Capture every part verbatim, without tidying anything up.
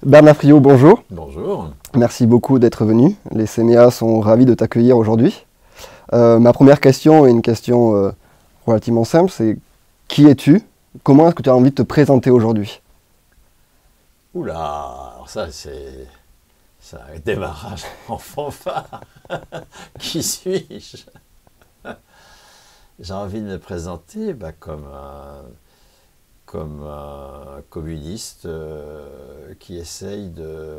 Bernard Friot, bonjour. Bonjour. Merci beaucoup d'être venu. Les C M E A sont ravis de t'accueillir aujourd'hui. Euh, ma première question est une question euh, relativement simple, c'est qui es-tu? Comment est-ce que tu as envie de te présenter aujourd'hui? Oula, alors ça c'est c'est un démarrage en fanfare. Qui suis-je? J'ai envie de me présenter bah, comme un, comme un communiste euh, qui essaye de,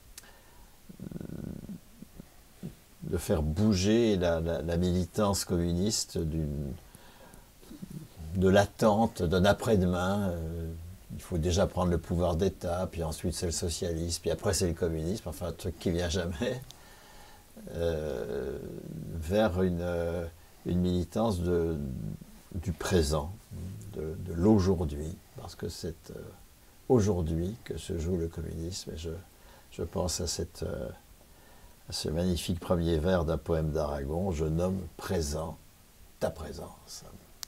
de faire bouger la, la, la militance communiste d'une, de l'attente d'un après-demain. Euh, il faut déjà prendre le pouvoir d'État, puis ensuite c'est le socialisme, puis après c'est le communisme, enfin un truc qui vient jamais, euh, vers une, euh, une militance de, du présent, de, de l'aujourd'hui, parce que c'est euh, aujourd'hui que se joue le communisme, et je, je pense à, cette, euh, à ce magnifique premier vers d'un poème d'Aragon, je nomme présent ta présence.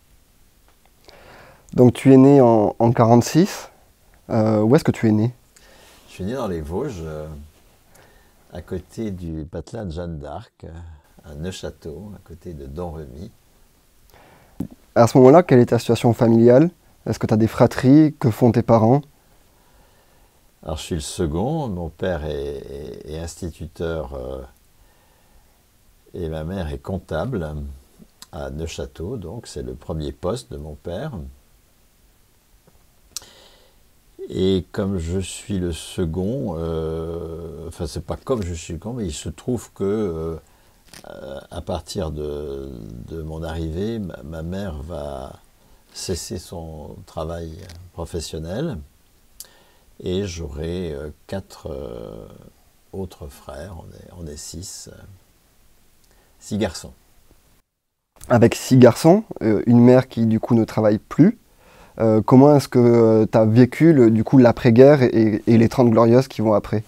Donc tu es né en, en quarante-six. Euh, où est-ce que tu es né? Je suis né dans les Vosges, euh, à côté du patelin de Jeanne d'Arc, à Neufchâteau, à côté de Domremy. À ce moment-là, quelle est ta situation familiale? Est-ce que tu as des fratries? Que font tes parents? Alors je suis le second, mon père est, est, est instituteur euh, et ma mère est comptable à Neufchâteau, donc c'est le premier poste de mon père. Et comme je suis le second, euh, enfin c'est pas comme je suis le second, mais il se trouve que euh, à partir de, de mon arrivée, ma, ma mère va cesser son travail professionnel et j'aurai euh, quatre euh, autres frères, on est, on est six, euh, six garçons. Avec six garçons, euh, une mère qui du coup ne travaille plus. Euh, comment est-ce que tu as vécu le, du coup l'après-guerre et, et les Trente Glorieuses qui vont après?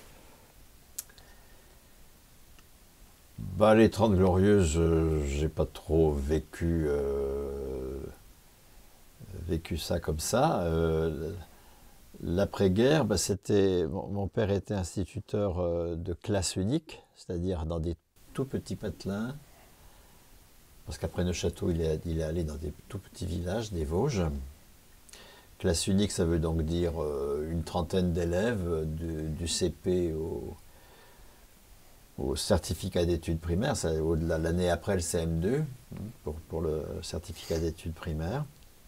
Bah, les Trente Glorieuses, euh, j'ai pas trop vécu, euh, vécu ça comme ça. Euh, L'après-guerre, bah, c'était, mon, mon père était instituteur euh, de classe unique, c'est-à-dire dans des tout petits patelins, parce qu'après Neufchâteau, il est, il est allé dans des tout petits villages des Vosges. Classe unique, ça veut donc dire euh, une trentaine d'élèves du, du C P au, au certificat d'études primaires, l'année après le C M deux, pour, pour le certificat d'études primaires.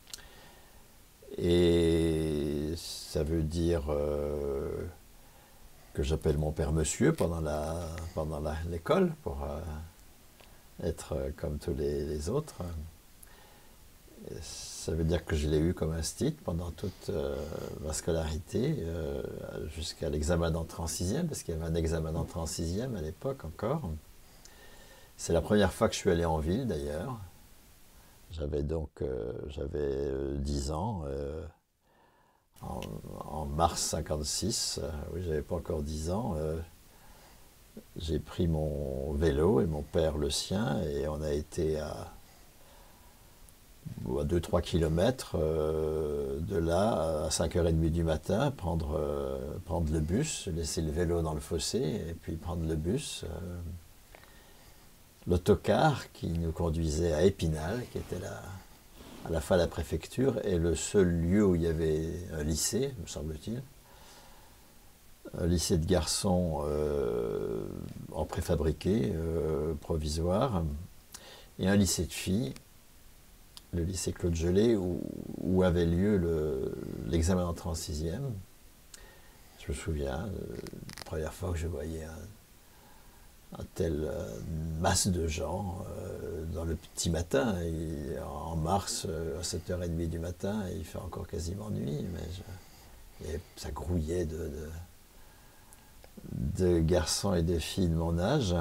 Et ça veut dire euh, que j'appelle mon père monsieur pendant la, pendant l'école, pour euh, être comme tous les, les autres. Et ça veut dire que je l'ai eu comme instit pendant toute euh, ma scolarité, euh, jusqu'à l'examen d'entrée en sixième, parce qu'il y avait un examen d'entrée en sixième à l'époque encore. C'est la première fois que je suis allé en ville d'ailleurs. J'avais donc euh, j'avais dix ans, euh, en, en mars cinquante-six, euh, oui, j'avais pas encore dix ans. Euh, j'ai pris mon vélo et mon père le sien, et on a été à à deux trois kilomètres euh, de là, à cinq heures trente du matin, prendre, euh, prendre le bus, laisser le vélo dans le fossé et puis prendre le bus. Euh, L'autocar qui nous conduisait à Épinal, qui était là, à la fois la préfecture, et le seul lieu où il y avait un lycée, me semble-t-il. Un lycée de garçons euh, en préfabriqué, euh, provisoire, et un lycée de filles, le lycée Claude Gelée, où, où avait lieu l'examen le, d'entrée en sixième. Je me souviens, euh, la première fois que je voyais un, un tel euh, masse de gens euh, dans le petit matin, et en mars, euh, à sept heures trente du matin, il fait encore quasiment nuit, mais je, et ça grouillait de, de, de garçons et de filles de mon âge.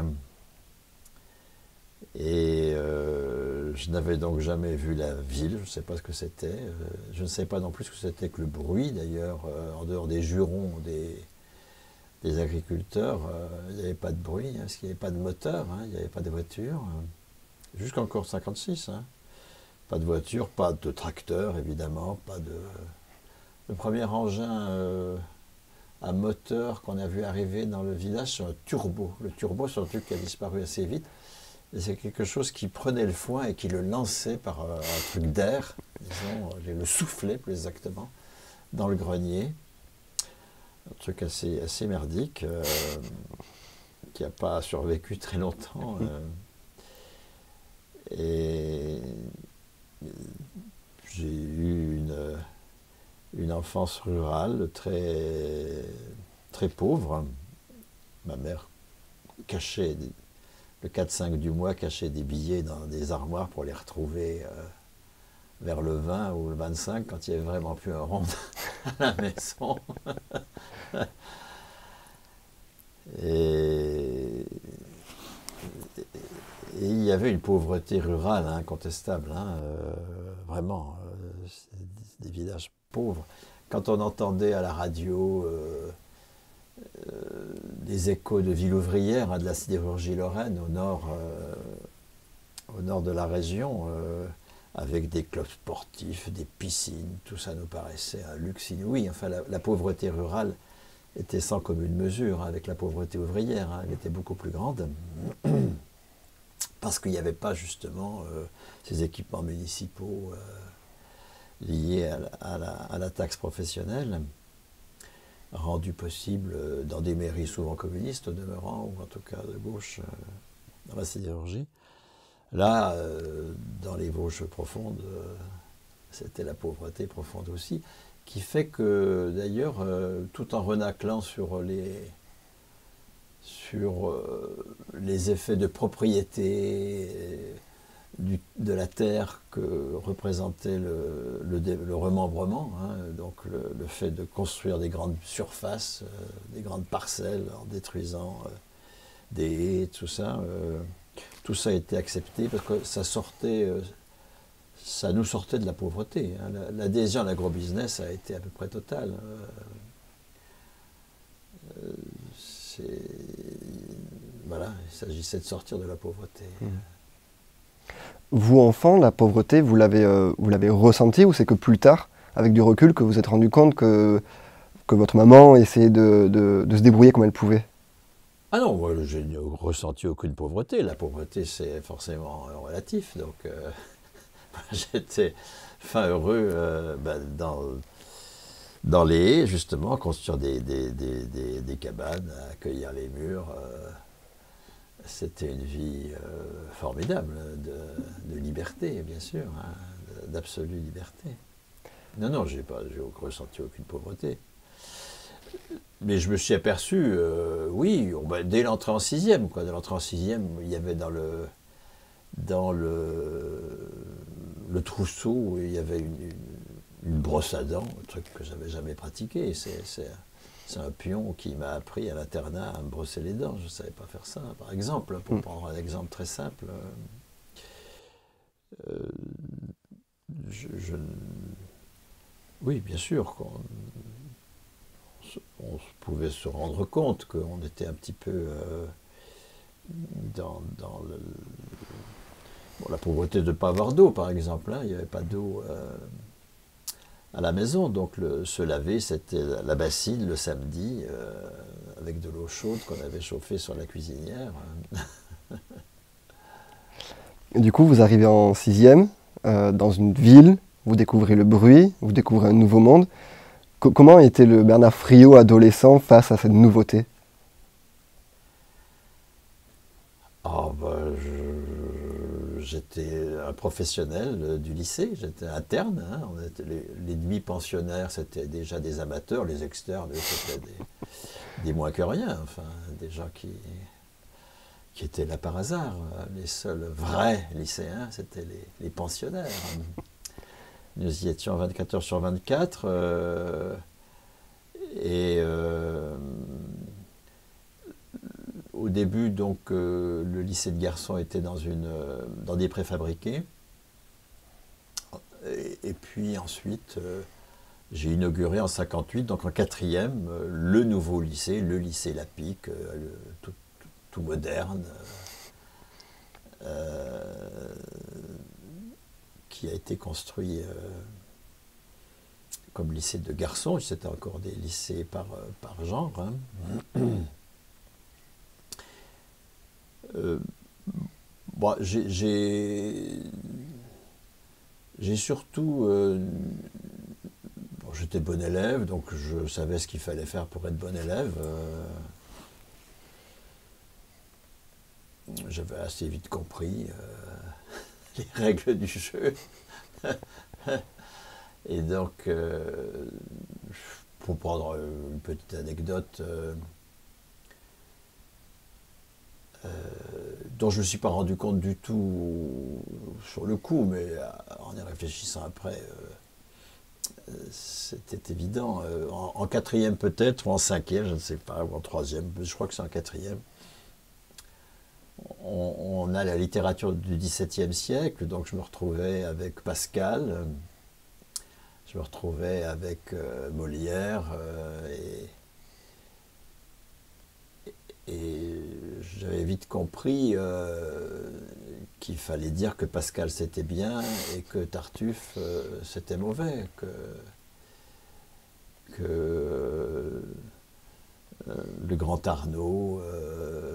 Et euh, je n'avais donc jamais vu la ville, je ne sais pas ce que c'était. Euh, je ne sais pas non plus ce que c'était que le bruit, d'ailleurs, euh, en dehors des jurons des, des agriculteurs, euh, il n'y avait pas de bruit, hein, parce qu'il n'y avait pas de moteur, hein, il n'y avait pas de voiture. Euh, Jusqu'encore cinquante-six, hein. Pas de voiture, pas de tracteur, évidemment, pas de... Le premier engin euh, à moteur qu'on a vu arriver dans le village sur un turbo. Le turbo, c'est un truc qui a disparu assez vite. Et c'est quelque chose qui prenait le foin et qui le lançait par euh, un truc d'air, disons, euh, le soufflait plus exactement, dans le grenier. Un truc assez, assez merdique, euh, qui n'a pas survécu très longtemps. Euh, et j'ai eu une, une enfance rurale très, très pauvre. Ma mère cachait, le quatre cinq du mois, cachait des billets dans des armoires pour les retrouver euh, vers le vingt ou le vingt-cinq, quand il n'y avait vraiment plus un rond à la maison. Et, et il y avait une pauvreté rurale hein, incontestable, hein, euh, vraiment, euh, des villages pauvres. Quand on entendait à la radio euh, euh, des échos de ville ouvrière, hein, de la sidérurgie lorraine, au nord, euh, au nord de la région, euh, avec des clubs sportifs, des piscines, tout ça nous paraissait un luxe inouï. Enfin, la, la pauvreté rurale était sans commune mesure hein, avec la pauvreté ouvrière, hein, elle était beaucoup plus grande, parce qu'il n'y avait pas justement euh, ces équipements municipaux euh, liés à la, à, la, à la taxe professionnelle, rendus possibles dans des mairies souvent communistes au demeurant, ou en tout cas de gauche euh, dans la sidérurgie. Là, euh, dans les Vosges profondes, euh, c'était la pauvreté profonde aussi, qui fait que, d'ailleurs, euh, tout en renaclant sur les, sur, euh, les effets de propriété du, de la terre que représentait le, le, le remembrement, hein, donc le, le fait de construire des grandes surfaces, euh, des grandes parcelles en détruisant euh, des haies, tout ça, euh, tout ça a été accepté parce que ça sortait... Euh, ça nous sortait de la pauvreté. Hein. L'adhésion à l'agrobusiness a été à peu près totale. Euh, voilà, il s'agissait de sortir de la pauvreté. Mmh. Vous, enfant, la pauvreté, vous l'avez euh, vous l'avez ressentie ou c'est que plus tard, avec du recul, que vous vous êtes rendu compte que, que votre maman essayait de, de, de se débrouiller comme elle pouvait? Ah non, moi, je n'ai ressenti aucune pauvreté. La pauvreté, c'est forcément relatif. Donc, euh, j'étais fin heureux euh, ben, dans, dans les haies, justement, construire des, des, des, des, des cabanes, accueillir les murs. Euh, C'était une vie euh, formidable, de, de liberté, bien sûr, hein, d'absolue liberté. Non, non, je n'ai ressenti aucune pauvreté. Mais je me suis aperçu, euh, oui, bah, dès l'entrée en sixième, quoi. Dès l'entrée en sixième, il y avait dans le, dans le, le trousseau, il y avait une, une, une brosse à dents, un truc que j'avais jamais pratiqué. C'est un pion qui m'a appris à l'internat à me brosser les dents. Je ne savais pas faire ça, par exemple, pour mmh. prendre un exemple très simple. Euh, je, je, oui, bien sûr, qu'on on pouvait se rendre compte qu'on était un petit peu euh, dans, dans le, bon, la pauvreté de ne pas avoir d'eau, par exemple. Hein. Il n'y avait pas d'eau euh, à la maison, donc le, se laver, c'était la bassine le samedi, euh, avec de l'eau chaude qu'on avait chauffée sur la cuisinière. Et du coup, vous arrivez en sixième, euh, dans une ville, vous découvrez le bruit, vous découvrez un nouveau monde. Comment était le Bernard Friot adolescent face à cette nouveauté? Oh, bah, j'étais un professionnel du lycée, j'étais interne. Hein, on était les les demi-pensionnaires, c'était déjà des amateurs, les externes, c'était des, des moins que rien, enfin, des gens qui, qui étaient là par hasard. Les seuls vrais lycéens, c'était les, les pensionnaires. Nous y étions vingt-quatre heures sur vingt-quatre, euh, et euh, au début, donc, euh, le lycée de garçons était dans, une, euh, dans des préfabriqués, et, et puis ensuite, euh, j'ai inauguré en cinquante-huit, donc en quatrième, euh, le nouveau lycée, le lycée Lapic, euh, le, tout, tout, tout moderne, euh, qui a été construit... Euh, comme lycée de garçons, c'était encore des lycées par, par genre. Hein. Euh, bon, j'ai surtout... Euh, bon, j'étais bon élève, donc je savais ce qu'il fallait faire pour être bon élève. Euh, J'avais assez vite compris euh, les règles du jeu. Et donc, euh, pour prendre une petite anecdote, euh, euh, dont je ne me suis pas rendu compte du tout sur le coup, mais en y réfléchissant après, euh, c'était évident. En, en quatrième peut-être, ou en cinquième, je ne sais pas, ou en troisième, je crois que c'est en quatrième. On, on a la littérature du dix-septième siècle, donc je me retrouvais avec Pascal, je me retrouvais avec euh, Molière, euh, et, et j'avais vite compris euh, qu'il fallait dire que Pascal c'était bien et que Tartuffe euh, c'était mauvais, que, que euh, le grand Arnaud euh,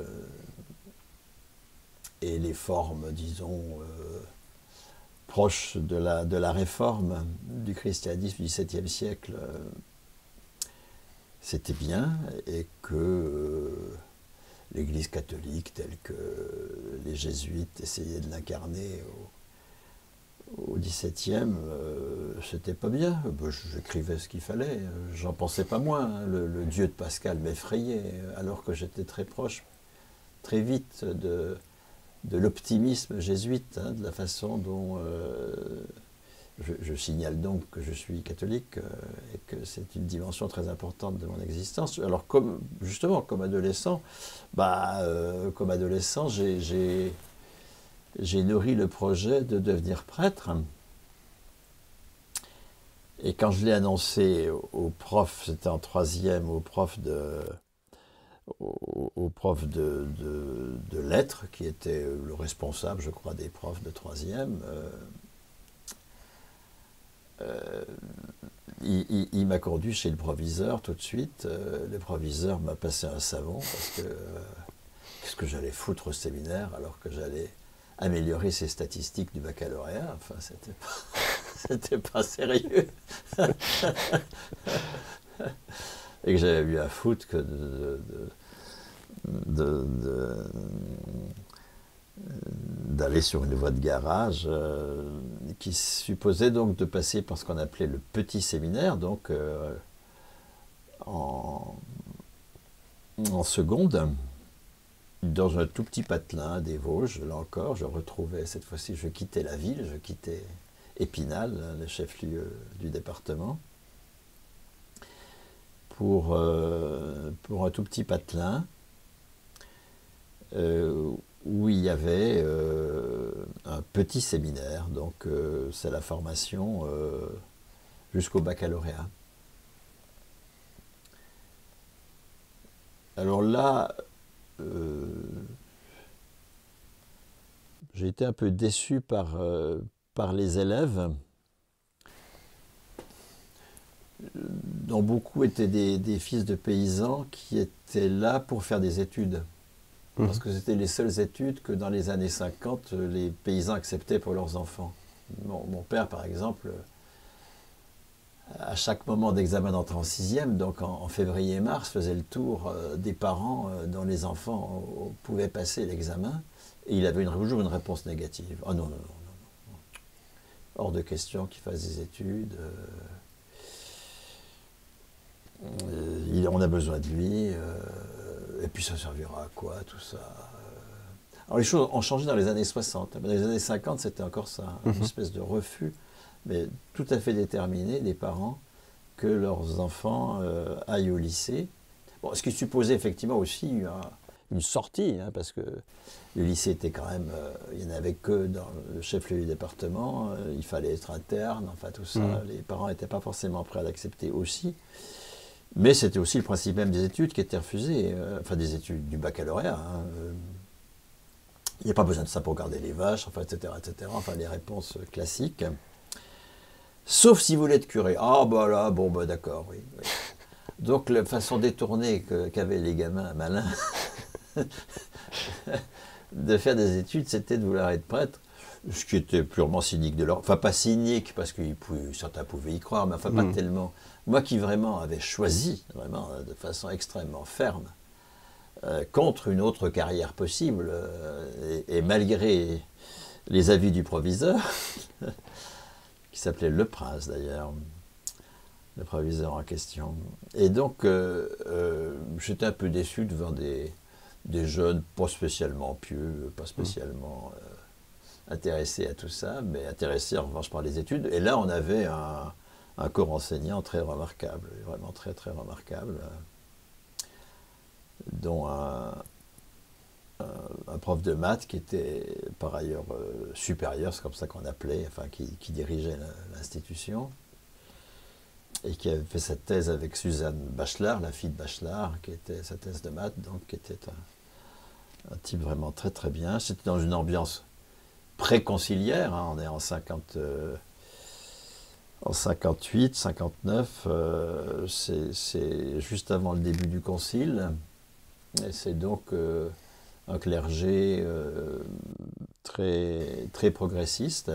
et les formes, disons, euh, proches de la, de la réforme du christianisme du dix-septième siècle, euh, c'était bien, et que euh, l'Église catholique, telle que les jésuites essayaient de l'incarner au, au dix-septième, euh, c'était pas bien. Ben, j'écrivais ce qu'il fallait, j'en pensais pas moins. Le, le Dieu de Pascal m'effrayait, alors que j'étais très proche, très vite, de... de l'optimisme jésuite, hein, de la façon dont... Euh, je, je signale donc que je suis catholique euh, et que c'est une dimension très importante de mon existence. Alors, comme, justement, comme adolescent, bah, euh, comme adolescent, j'ai nourri le projet de devenir prêtre. Et quand je l'ai annoncé au, au prof, c'était en troisième, au prof de... Au, au prof de, de, de lettres, qui était le responsable, je crois, des profs de troisième, euh, euh, il, il, il m'a conduit chez le proviseur tout de suite. Euh, le proviseur m'a passé un savon, parce que euh, qu'est-ce que j'allais foutre au séminaire alors que j'allais améliorer ses statistiques du baccalauréat. Enfin, c'était pas, c'était pas sérieux. Et que j'avais eu à foutre que de... de, de De, d'aller sur une voie de garage euh, qui supposait donc de passer par ce qu'on appelait le petit séminaire, donc euh, en, en seconde, dans un tout petit patelin des Vosges. Là encore, je retrouvais, cette fois-ci, je quittais la ville, je quittais Épinal, le chef-lieu du département, pour, euh, pour un tout petit patelin euh, où il y avait euh, un petit séminaire, donc euh, c'est la formation euh, jusqu'au baccalauréat. Alors là, euh, j'ai été un peu déçu par, euh, par les élèves, dont beaucoup étaient des, des fils de paysans qui étaient là pour faire des études. Parce que c'était les seules études que dans les années cinquante, les paysans acceptaient pour leurs enfants. Mon, mon père, par exemple, à chaque moment d'examen d'entrée en sixième, donc en, en février et mars, faisait le tour euh, des parents euh, dont les enfants euh, pouvaient passer l'examen, et il avait une, toujours une réponse négative. « Oh non, non, non, non, non. Hors de question qu'il fasse des études. Euh, euh, il, on a besoin de lui. Euh, et puis ça servira à quoi, tout ça ?» Alors les choses ont changé dans les années soixante. Dans les années cinquante, c'était encore ça, une espèce de refus, mais tout à fait déterminé des parents que leurs enfants euh, aillent au lycée. Bon, ce qui supposait effectivement aussi une, une sortie, hein, parce que le lycée était quand même, euh, il n'y en avait que dans le chef-lieu du département, euh, il fallait être interne, enfin tout ça, mmh. Les parents n'étaient pas forcément prêts à l'accepter aussi. Mais c'était aussi le principe même des études qui étaient refusées, euh, enfin des études du baccalauréat. Hein, euh, il n'y a pas besoin de ça pour garder les vaches, enfin, et cetera, et cetera. Enfin, les réponses classiques. Sauf si vous voulez être curé. Ah, bah là, bon, bah d'accord, oui. oui. Donc, la façon détournée qu'avaient les gamins malins de faire des études, c'était de vouloir être prêtre, ce qui était purement cynique de leur... Enfin, pas cynique, parce que certains pouvaient y croire, mais enfin, pas mmh. tellement. Moi qui vraiment avais choisi, vraiment, de façon extrêmement ferme, euh, contre une autre carrière possible, euh, et, et malgré les avis du proviseur, qui s'appelait Le Prince d'ailleurs, le proviseur en question. Et donc, euh, euh, j'étais un peu déçu devant des, des jeunes pas spécialement pieux, pas spécialement euh, intéressés à tout ça, mais intéressés en revanche par les études. Et là, on avait un, un corps enseignant très remarquable, vraiment très très remarquable, euh, dont un, un, un prof de maths qui était par ailleurs euh, supérieur, c'est comme ça qu'on appelait, enfin qui, qui dirigeait l'institution, et qui avait fait sa thèse avec Suzanne Bachelard, la fille de Bachelard, qui était sa thèse de maths, donc qui était un, un type vraiment très très bien. C'était dans une ambiance pré-conciliaire, hein, on est en, cinquante, euh, en cinquante-huit, cinquante-neuf, euh, c'est juste avant le début du concile, et c'est donc euh, un clergé euh, très, très progressiste,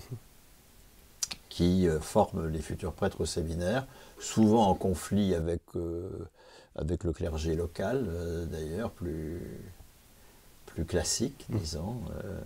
qui euh, forment les futurs prêtres au séminaire, souvent en conflit avec, euh, avec le clergé local, euh, d'ailleurs, plus, plus classique, disons. Euh.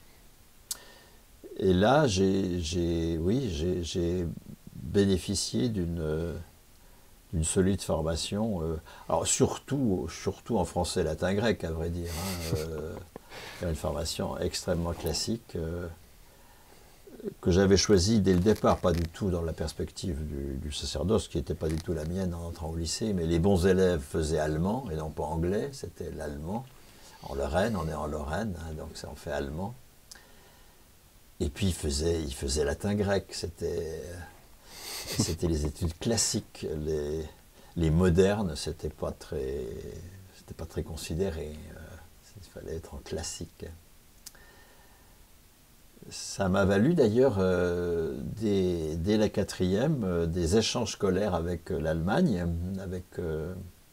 Et là, j'ai oui, j'ai bénéficié d'une d'une solide formation, euh, alors surtout, surtout en français, latin, grec, à vrai dire. Hein, euh, une formation extrêmement classique, euh, que j'avais choisi dès le départ, pas du tout dans la perspective du, du sacerdoce, qui n'était pas du tout la mienne en entrant au lycée, mais les bons élèves faisaient allemand, et non pas anglais, c'était l'allemand. En Lorraine, on est en Lorraine, hein, donc ça en fait allemand. Et puis ils faisaient, ils faisaient latin-grec, c'était les études classiques, les, les modernes, c'était pas très, c'était pas très considéré, euh, il fallait être en classique. Ça m'a valu d'ailleurs, euh, dès, dès la quatrième, euh, des échanges scolaires avec euh, l'Allemagne, avec, euh,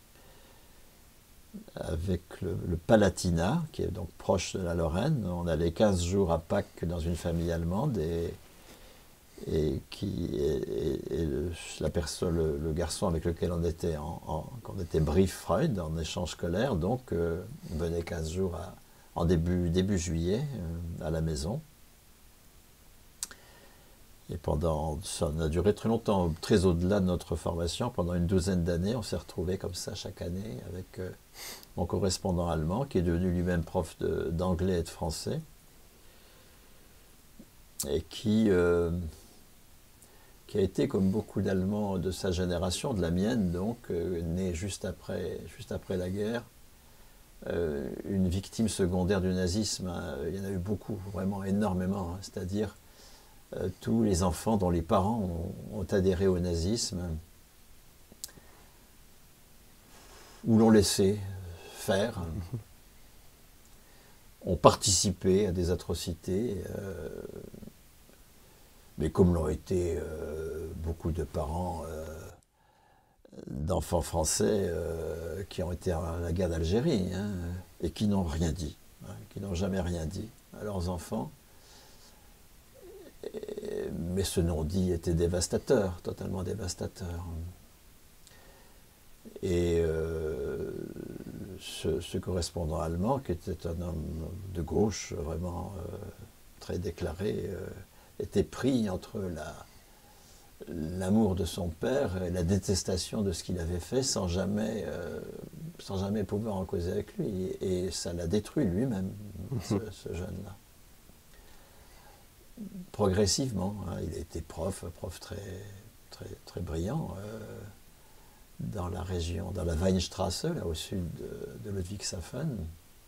avec le, le Palatinat, qui est donc proche de la Lorraine. On allait quinze jours à Pâques dans une famille allemande, et, et, qui, et, et, et le, la personne, le, le garçon avec lequel on était, en, en, on était Brieffreund, en échange scolaire, donc euh, on venait quinze jours à, en début, début juillet euh, à la maison. Et pendant, ça a duré très longtemps, très au-delà de notre formation. Pendant une douzaine d'années, on s'est retrouvés comme ça chaque année avec euh, mon correspondant allemand, qui est devenu lui-même prof d'anglais et de français, et qui, euh, qui a été, comme beaucoup d'Allemands de sa génération, de la mienne, donc, euh, né juste après, juste après la guerre, euh, une victime secondaire du nazisme. Hein. Il y en a eu beaucoup, vraiment énormément, hein, c'est-à-dire Euh, tous les enfants dont les parents ont, ont adhéré au nazisme, ou l'ont laissé faire, ont participé à des atrocités, euh, mais comme l'ont été euh, beaucoup de parents euh, d'enfants français euh, qui ont été à la guerre d'Algérie, hein, et qui n'ont rien dit, hein, qui n'ont jamais rien dit à leurs enfants. Mais ce non-dit était dévastateur, totalement dévastateur. Et euh, ce, ce correspondant allemand, qui était un homme de gauche, vraiment euh, très déclaré, euh, était pris entre l'amour de son père et la détestation de ce qu'il avait fait, sans jamais, euh, sans jamais pouvoir en causer avec lui. Et ça l'a détruit lui-même, ce, ce jeune-là. Progressivement, hein, il a été prof, prof très, très, très brillant euh, dans la région, dans la Weinstraße, là au sud de, de Ludwigshafen.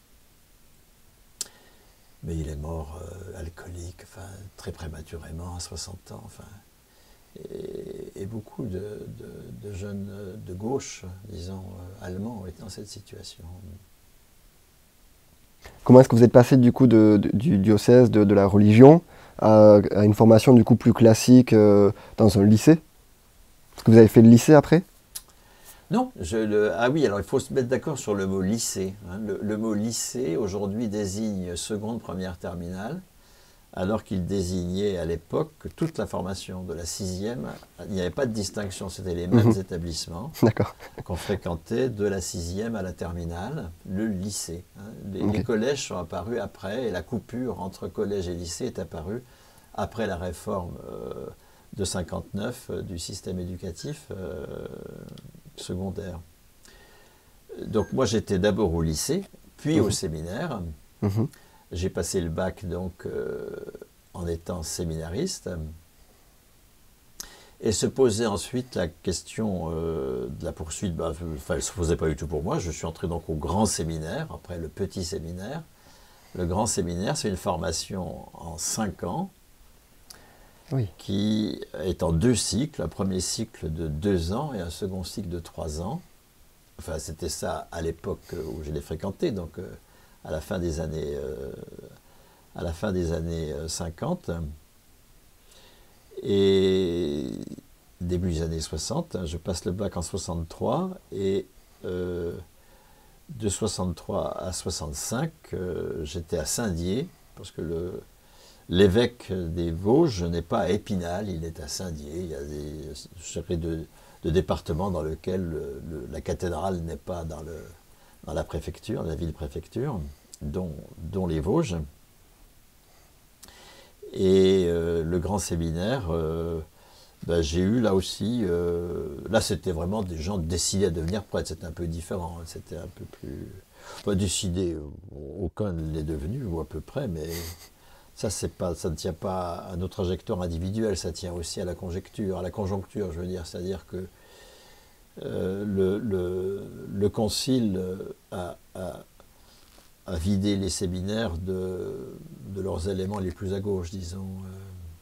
Mais il est mort euh, alcoolique, enfin, très prématurément, à soixante ans. Enfin, et, et beaucoup de, de, de jeunes de gauche, disons, euh, allemands, ont été dans cette situation. Comment est-ce que vous êtes passé du coup de, de, du diocèse, de, de la religion, à, à une formation du coup plus classique euh, dans un lycée? Est-ce que vous avez fait le lycée après? Non, je le, ah oui, alors il faut se mettre d'accord sur le mot lycée. Hein. Le, le mot lycée aujourd'hui désigne seconde, première, terminale, alors qu'il désignait à l'époque toute la formation de la sixième. Il n'y avait pas de distinction, c'était les mêmes Mhm. établissements D'accord. qu'on fréquentait de la sixième à la terminale, le lycée. Hein. Les, les Ok. collèges sont apparus après, et la coupure entre collège et lycée est apparue après la réforme euh, de cinquante-neuf euh, du système éducatif euh, secondaire. Donc moi j'étais d'abord au lycée, puis au Mhm. séminaire. Mhm. J'ai passé le bac donc euh, en étant séminariste. Et se posait ensuite la question euh, de la poursuite. Bah, enfin, elle ne se posait pas du tout pour moi. Je suis entré donc au grand séminaire, après le petit séminaire. Le grand séminaire, c'est une formation en cinq ans Oui. qui est en deux cycles. Un premier cycle de deux ans et un second cycle de trois ans. Enfin, c'était ça à l'époque où je l'ai fréquenté, donc euh, à la fin des années, euh, à la fin des années euh, cinquante. Et début des années soixante, hein, je passe le bac en soixante-trois et euh, de soixante-trois à soixante-cinq, euh, j'étais à Saint-Dié, parce que le, l'évêque des Vosges n'est pas à Épinal, il est à Saint-Dié. Il y a des secrets de, de départements dans lesquels le, le, la cathédrale n'est pas dans, le, dans la préfecture, la ville-préfecture, dont, dont les Vosges. Et euh, le grand séminaire, euh, ben, j'ai eu là aussi, euh, là c'était vraiment des gens décidés à devenir prêtres, c'était un peu différent, hein, c'était un peu plus, pas décidé, aucun ne l'est devenu, ou à peu près, mais ça, c'est pas, ça ne tient pas à nos trajectoires individuelles, ça tient aussi à la conjecture, à la conjoncture, je veux dire, c'est-à-dire que euh, le, le, le concile a, a, a vidé les séminaires de, de leurs éléments les plus à gauche, disons, euh,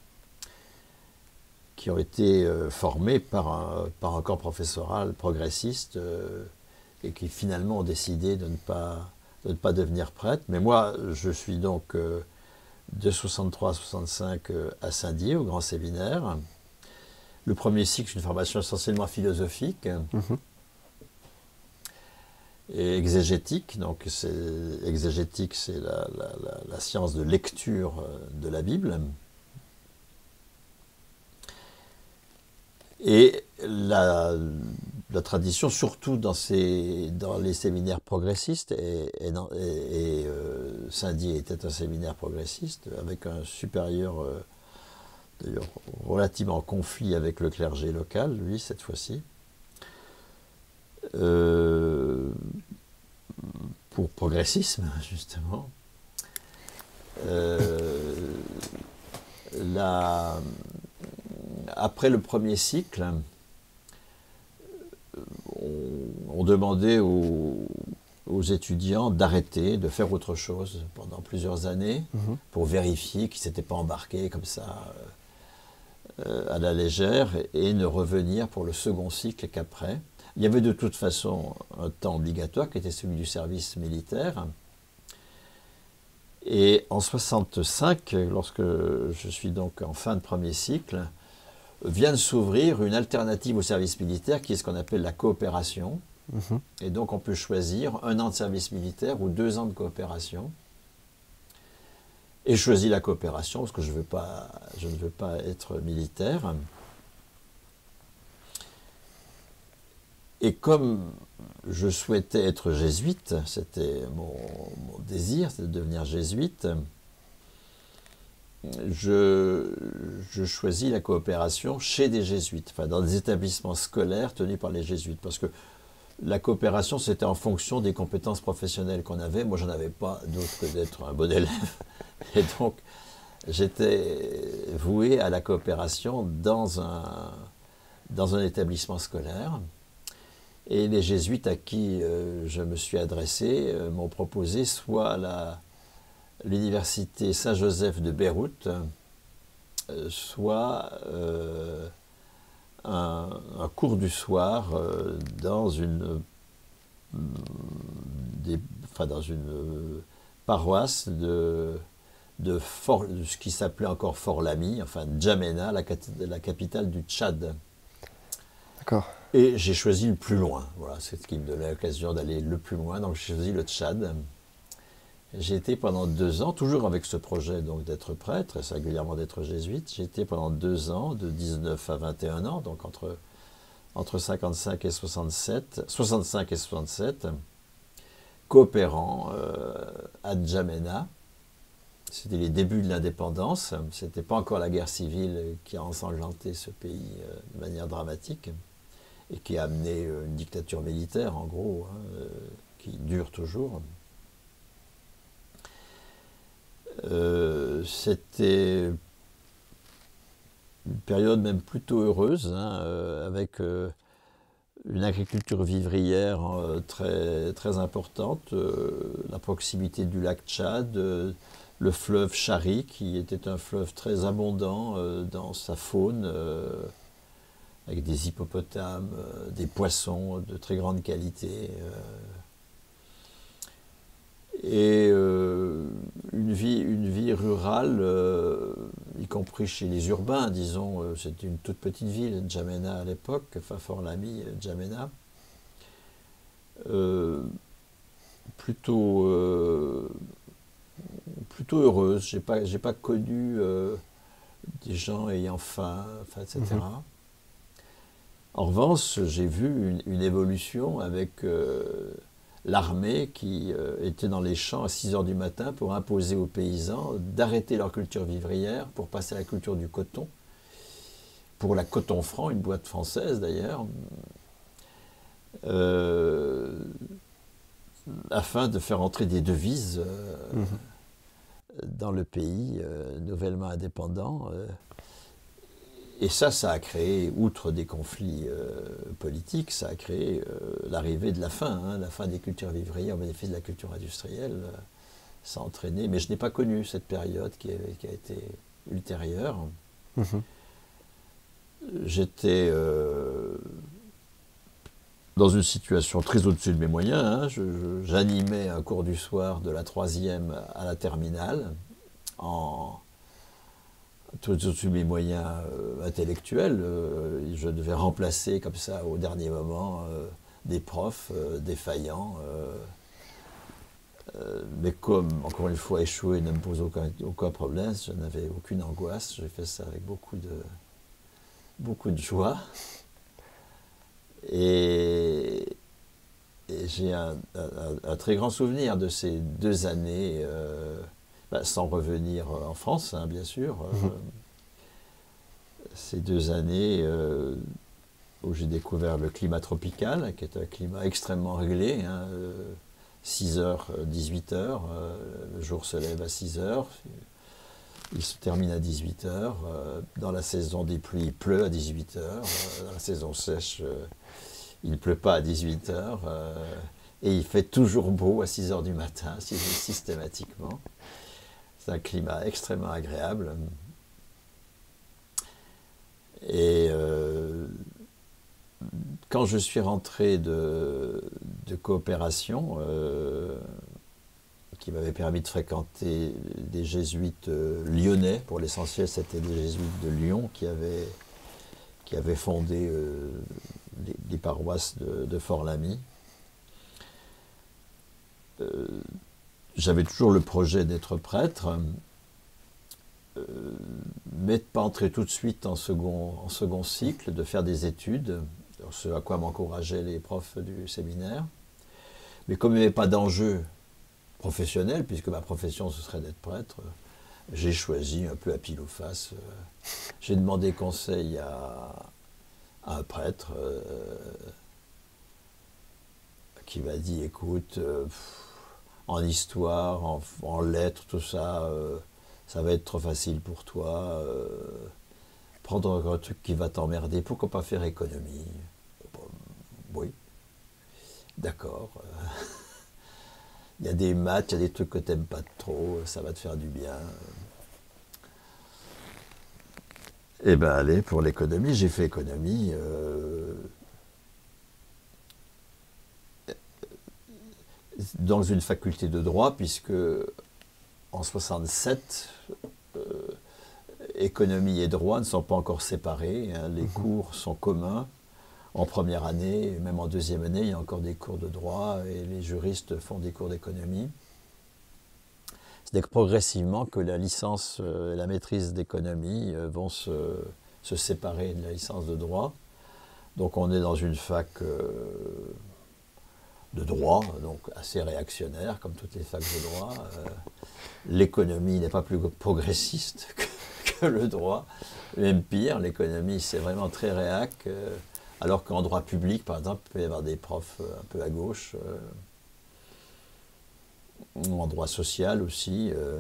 qui ont été euh, formés par un, par un corps professoral progressiste euh, et qui finalement ont décidé de ne pas, de ne pas devenir prêtre. Mais moi, je suis donc euh, de soixante-trois à soixante-cinq euh, à Saint-Dié, au grand séminaire. Le premier cycle, c'est une formation essentiellement philosophique Mhm. et exégétique. Donc, c'est, exégétique, c'est la, la, la, la science de lecture de la Bible. Et la, la tradition, surtout dans, ces, dans les séminaires progressistes, et, et, et, et euh, Saint-Dié était un séminaire progressiste, avec un supérieur, euh, d'ailleurs, relativement en conflit avec le clergé local, lui, cette fois-ci, euh, pour progressisme, justement. Euh, la, après le premier cycle, on, on demandait aux, aux étudiants d'arrêter, de faire autre chose pendant plusieurs années Mhm. pour vérifier qu'ils ne s'étaient pas embarqués comme ça euh, à la légère et ne revenir pour le second cycle qu'après. Il y avait de toute façon un temps obligatoire qui était celui du service militaire. Et en soixante-cinq, lorsque je suis donc en fin de premier cycle, vient de s'ouvrir une alternative au service militaire qui est ce qu'on appelle la coopération. Mhm. Et donc on peut choisir un an de service militaire ou deux ans de coopération. Et je choisis la coopération parce que je, veux pas, je ne veux pas être militaire. Et comme je souhaitais être jésuite, c'était mon, mon désir, c'était de devenir jésuite, je, je choisis la coopération chez des jésuites, enfin dans des établissements scolaires tenus par les jésuites, parce que la coopération, c'était en fonction des compétences professionnelles qu'on avait. Moi, je n'en avais pas d'autre que d'être un bon élève. Et donc, j'étais voué à la coopération dans un, dans un établissement scolaire. Et les jésuites à qui euh, je me suis adressé euh, m'ont proposé soit la, l'université Saint-Joseph de Beyrouth, euh, soit euh, un, un cours du soir euh, dans une, des, enfin dans une paroisse de, de, Fort, de ce qui s'appelait encore Fort-Lamy, enfin N'Djamena, la, la capitale du Tchad. D'accord. Et j'ai choisi le plus loin. Voilà, c'est ce qui me donnait l'occasion d'aller le plus loin. Donc j'ai choisi le Tchad. J'ai été pendant deux ans, toujours avec ce projet donc d'être prêtre, et singulièrement d'être jésuite. J'ai été pendant deux ans, de dix-neuf à vingt et un ans, donc entre, entre cinquante-cinq et soixante-sept, soixante-cinq et soixante-sept, coopérant euh, à N'Djamena. C'était les débuts de l'indépendance. C'était pas encore la guerre civile qui a ensanglanté ce pays euh, de manière dramatique et qui a amené euh, une dictature militaire, en gros, hein, euh, qui dure toujours. Euh, C'était une période même plutôt heureuse, hein, euh, avec euh, une agriculture vivrière euh, très, très importante, euh, la proximité du lac Tchad, euh, le fleuve Chari, qui était un fleuve très abondant euh, dans sa faune, euh, avec des hippopotames, euh, des poissons de très grande qualité. Euh, et euh, une, vie, une vie rurale, euh, y compris chez les urbains, disons, euh, c'était une toute petite ville, N'Djamena à l'époque, enfin Fort-Lamy, N'Djamena. Euh, plutôt, euh, plutôt heureuse. Je n'ai pas, j'ai pas connu euh, des gens ayant faim, enfin, et cetera. Mmh. En revanche, j'ai vu une, une évolution avec euh, l'armée qui euh, était dans les champs à six heures du matin pour imposer aux paysans d'arrêter leur culture vivrière pour passer à la culture du coton. Pour la Coton Franc, une boîte française d'ailleurs, euh, afin de faire entrer des devises euh, mmh. dans le pays euh, nouvellement indépendant. Euh, Et ça, ça a créé, outre des conflits euh, politiques, ça a créé euh, l'arrivée de la fin, hein, la fin des cultures vivrières au bénéfice de la culture industrielle. Euh, ça a entraîné, mais je n'ai pas connu cette période qui a, qui a été ultérieure. Mmh. J'étais euh, dans une situation très au-dessus de mes moyens. Hein. Je, je, j'animais un cours du soir de la troisième à la terminale en... tout au-dessus de mes moyens euh, intellectuels, euh, je devais remplacer comme ça au dernier moment euh, des profs euh, défaillants. Euh, euh, mais comme, encore une fois, échouer ne me pose aucun, aucun problème, je n'avais aucune angoisse, j'ai fait ça avec beaucoup de, beaucoup de joie. Et, et j'ai un, un, un très grand souvenir de ces deux années, euh, bah, sans revenir en France, hein, bien sûr. Mmh. Euh, ces deux années euh, où j'ai découvert le climat tropical, qui est un climat extrêmement réglé, hein, euh, six heures, dix-huit heures, euh, le jour se lève à six heures, il se termine à dix-huit heures, euh, dans la saison des pluies, il pleut à dix-huit heures, euh, dans la saison sèche, euh, il ne pleut pas à dix-huit heures, euh, et il fait toujours beau à six heures du matin, systématiquement. C'est un climat extrêmement agréable. Et euh, quand je suis rentré de, de coopération, euh, qui m'avait permis de fréquenter des jésuites euh, lyonnais, pour l'essentiel c'était des jésuites de Lyon qui avaient, qui avaient fondé euh, les, les paroisses de, de Fort-Lamy. Euh, j'avais toujours le projet d'être prêtre. Euh, mais de ne pas entrer tout de suite en second, en second cycle, de faire des études, ce à quoi m'encourageaient les profs du séminaire. Mais comme il n'y avait pas d'enjeu professionnel, puisque ma profession ce serait d'être prêtre, j'ai choisi un peu à pile ou face. J'ai demandé conseil à, à un prêtre euh, qui m'a dit, écoute, euh, en histoire, en, en lettres, tout ça, euh, ça va être trop facile pour toi, euh, prendre un truc qui va t'emmerder, pourquoi pas faire économie? Oui, d'accord. Il y a des maths, il y a des trucs que tu n'aimes pas trop, ça va te faire du bien. Eh bien allez, pour l'économie, j'ai fait économie. Euh, dans une faculté de droit, puisque en soixante-sept, euh, économie et droit ne sont pas encore séparés, hein. Les mmh. cours sont communs. En première année, même en deuxième année, il y a encore des cours de droit et les juristes font des cours d'économie. C'est que progressivement que la licence et la maîtrise d'économie vont se, se séparer de la licence de droit. Donc on est dans une fac euh, de droit, donc assez réactionnaire, comme toutes les facs de droit. Euh, l'économie n'est pas plus progressiste que, que le droit. Même pire, l'économie c'est vraiment très réac. Euh, Alors qu'en droit public, par exemple, il peut y avoir des profs un peu à gauche, euh, en droit social aussi. Euh,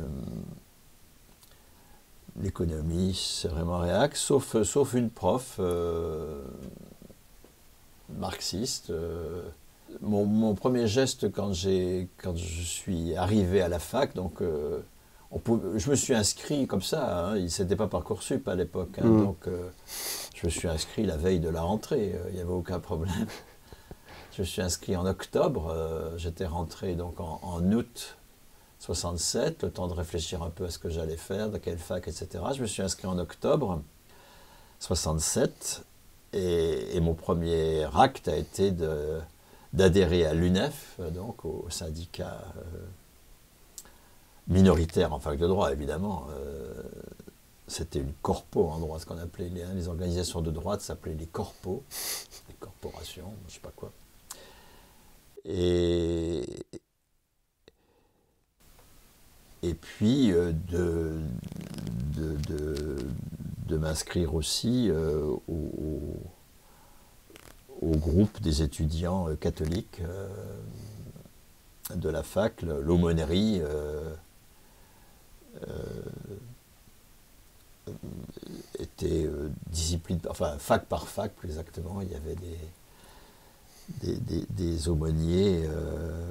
L'économie, c'est vraiment réac, sauf, sauf une prof euh, marxiste. Euh, mon, mon premier geste quand, j'ai, quand je suis arrivé à la fac, donc euh, on pouvait, je me suis inscrit comme ça, hein, c'était pas Parcoursup à l'époque, hein, mmh. donc euh, je me suis inscrit la veille de la rentrée, il euh, n'y avait aucun problème. Je me suis inscrit en octobre, euh, j'étais rentré donc en, en août soixante-sept, le temps de réfléchir un peu à ce que j'allais faire, dans quelle fac, et cetera. Je me suis inscrit en octobre soixante-sept et, et mon premier acte a été de, d'adhérer à l'U N E F, donc au syndicat euh, minoritaire en fac de droit évidemment. Euh, C'était une corpo en droit, ce qu'on appelait les, les organisations de droite s'appelaient les corpos, les corporations, je ne sais pas quoi. Et, et puis euh, de, de, de, de m'inscrire aussi euh, au, au groupe des étudiants euh, catholiques euh, de la fac, l'aumônerie. Euh, euh, était euh, discipline, enfin fac par fac plus exactement, il y avait des, des, des, des aumôniers euh,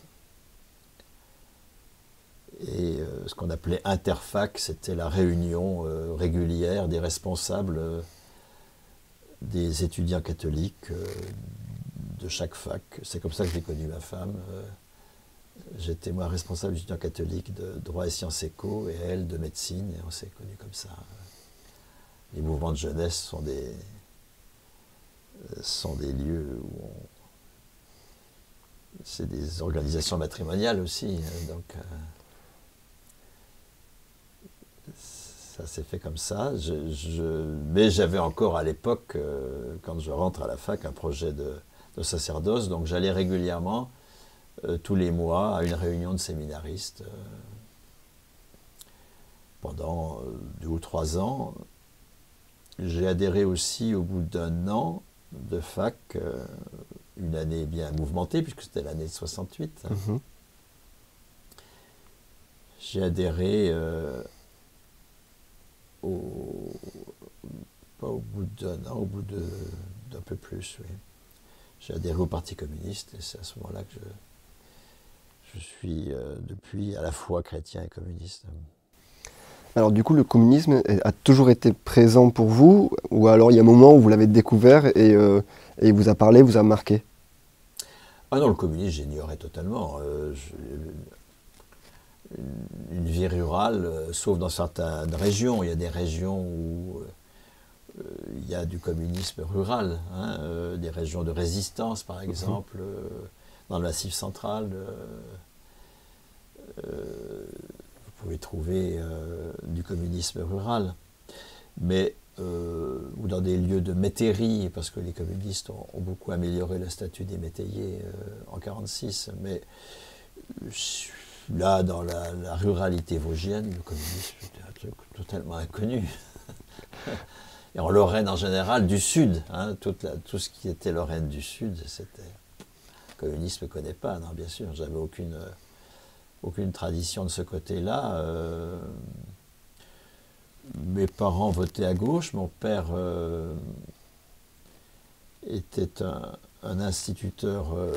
et euh, ce qu'on appelait interfac, c'était la réunion euh, régulière des responsables euh, des étudiants catholiques euh, de chaque fac. C'est comme ça que j'ai connu ma femme. Euh, J'étais moi responsable d'étudiants catholiques de droit et sciences éco et elle de médecine, et on s'est connus comme ça. Les mouvements de jeunesse sont des, sont des lieux où on... C'est des organisations matrimoniales aussi, donc euh, ça s'est fait comme ça. Je, je, mais j'avais encore à l'époque, euh, quand je rentre à la fac, un projet de, de sacerdoce, donc j'allais régulièrement, euh, tous les mois, à une réunion de séminaristes. Euh, pendant euh, deux ou trois ans. J'ai adhéré aussi au bout d'un an de fac, euh, une année bien mouvementée, puisque c'était l'année de soixante-huit. Mmh. J'ai adhéré euh, au, pas au bout d'un an, au bout de, d'un peu plus, oui. J'ai adhéré au Parti communiste, et c'est à ce moment-là que je, je suis euh, depuis à la fois chrétien et communiste. Alors du coup, le communisme a toujours été présent pour vous, ou alors il y a un moment où vous l'avez découvert et, euh, et il vous a parlé, vous a marqué? Ah non, le communisme, j'ignorais totalement. Euh, je, une, une vie rurale, euh, sauf dans certaines régions. Il y a des régions où euh, il y a du communisme rural, hein, euh, des régions de résistance, par exemple, mmh. euh, dans le Massif central. Euh, euh, Vous pouvez trouver euh, du communisme rural, mais euh, ou dans des lieux de métairie, parce que les communistes ont, ont beaucoup amélioré le statut des métayers euh, en mille neuf cent quarante-six. Mais là, dans la, la ruralité vosgienne, le communisme était un truc totalement inconnu. Et en Lorraine en général, du Sud, hein, toute la, tout ce qui était Lorraine du Sud, c'était le communisme ne connaît pas, non, bien sûr, j'avais aucune aucune tradition de ce côté-là. Euh, mes parents votaient à gauche. Mon père euh, était un, un instituteur euh,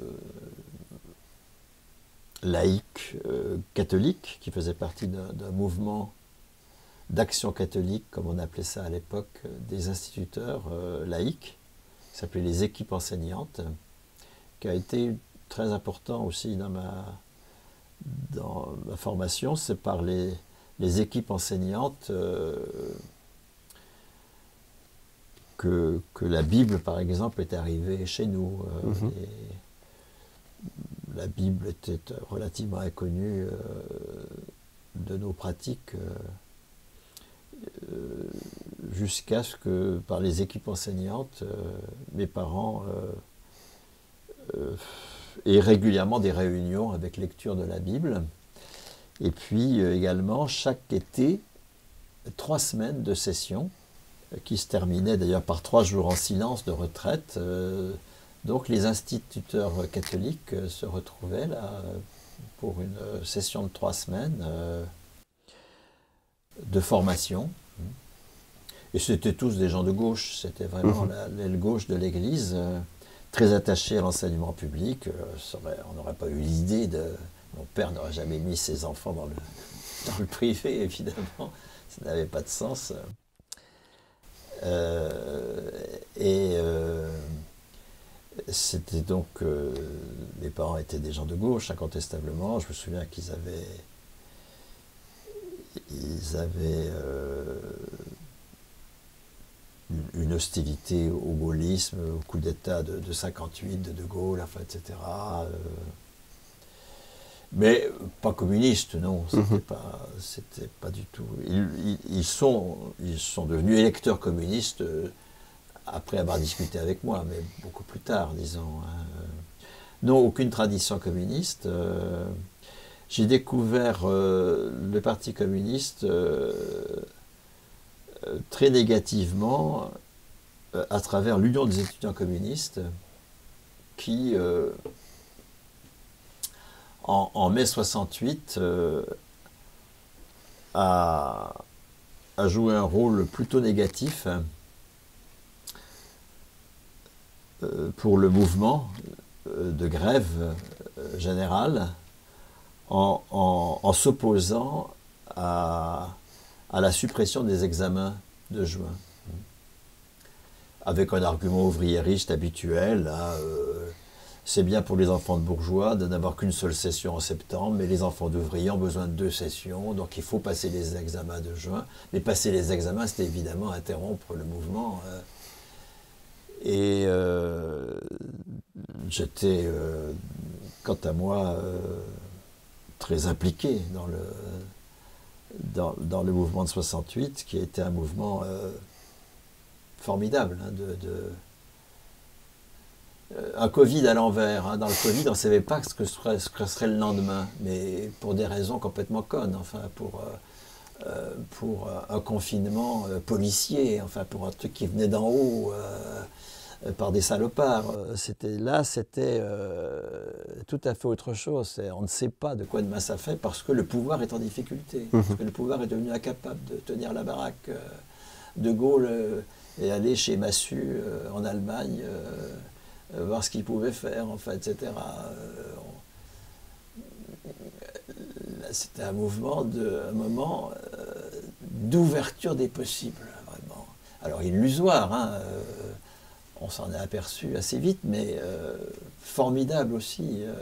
laïque, euh, catholique, qui faisait partie d'un, d'un mouvement d'action catholique, comme on appelait ça à l'époque, des instituteurs euh, laïques, qui s'appelait les équipes enseignantes, qui a été très important aussi dans ma... dans ma formation, c'est par les, les équipes enseignantes euh, que, que la Bible, par exemple, est arrivée chez nous. Euh, Mhm. les- la Bible était relativement inconnue euh, de nos pratiques euh, euh, jusqu'à ce que, par les équipes enseignantes, euh, mes parents euh, euh, aient régulièrement des réunions avec lecture de la Bible. Et puis euh, également, chaque été, trois semaines de session, euh, qui se terminaient d'ailleurs par trois jours en silence de retraite. Euh, donc les instituteurs catholiques euh, se retrouvaient là euh, pour une euh, session de trois semaines euh, de formation. Et c'était tous des gens de gauche, c'était vraiment Mhm. la- l'aile gauche de l'Église, euh, très attachée à l'enseignement public. Euh, ça aurait- on n'aurait pas eu l'idée de... Mon père n'aurait jamais mis ses enfants dans le, dans le privé, évidemment. Ça n'avait pas de sens. Euh, et euh, c'était donc... euh, mes parents étaient des gens de gauche, incontestablement. Je me souviens qu'ils avaient... Ils avaient... euh, une hostilité au gaullisme, au coup d'État de, de cinquante-huit, de De Gaulle, enfin, et cetera. Euh, mais pas communiste, non, c'était Mhm. pas, c'était pas du tout. Ils, ils, ils sont, ils sont devenus électeurs communistes euh, après avoir discuté avec moi, mais beaucoup plus tard, disons. Hein. Non, aucune tradition communiste. Euh, j'ai découvert euh, le Parti communiste euh, euh, très négativement euh, à travers l'Union des étudiants communistes, qui, euh, en, en mai soixante-huit, euh, a, a joué un rôle plutôt négatif euh, pour le mouvement euh, de grève euh, générale, en, en, en s'opposant à, à la suppression des examens de juin, avec un argument ouvriériste habituel. Hein, euh, c'est bien pour les enfants de bourgeois de n'avoir qu'une seule session en septembre, mais les enfants d'ouvriers ont besoin de deux sessions, donc il faut passer les examens de juin. Mais passer les examens, c'était évidemment interrompre le mouvement. Euh, et euh, j'étais, euh, quant à moi, euh, très impliqué dans le, dans, dans le mouvement de soixante-huit, qui a été un mouvement euh, formidable, hein, de, de un Covid à l'envers. Hein. Dans le Covid, on ne savait pas ce que, serait, ce que serait le lendemain, mais pour des raisons complètement connes, enfin, pour, euh, pour un confinement euh, policier, enfin, pour un truc qui venait d'en haut euh, par des salopards. C'était, là, c'était euh, tout à fait autre chose. On ne sait pas de quoi demain ça fait parce que le pouvoir est en difficulté, Mhm. parce que le pouvoir est devenu incapable de tenir la baraque. De Gaulle euh, est allé chez Massu euh, en Allemagne euh, euh, voir ce qu'il pouvait faire, enfin, et cetera. Euh, C'était un mouvement, de, un moment euh, d'ouverture des possibles, vraiment. Alors illusoire, hein, euh, on s'en est aperçu assez vite, mais euh, formidable aussi. Euh.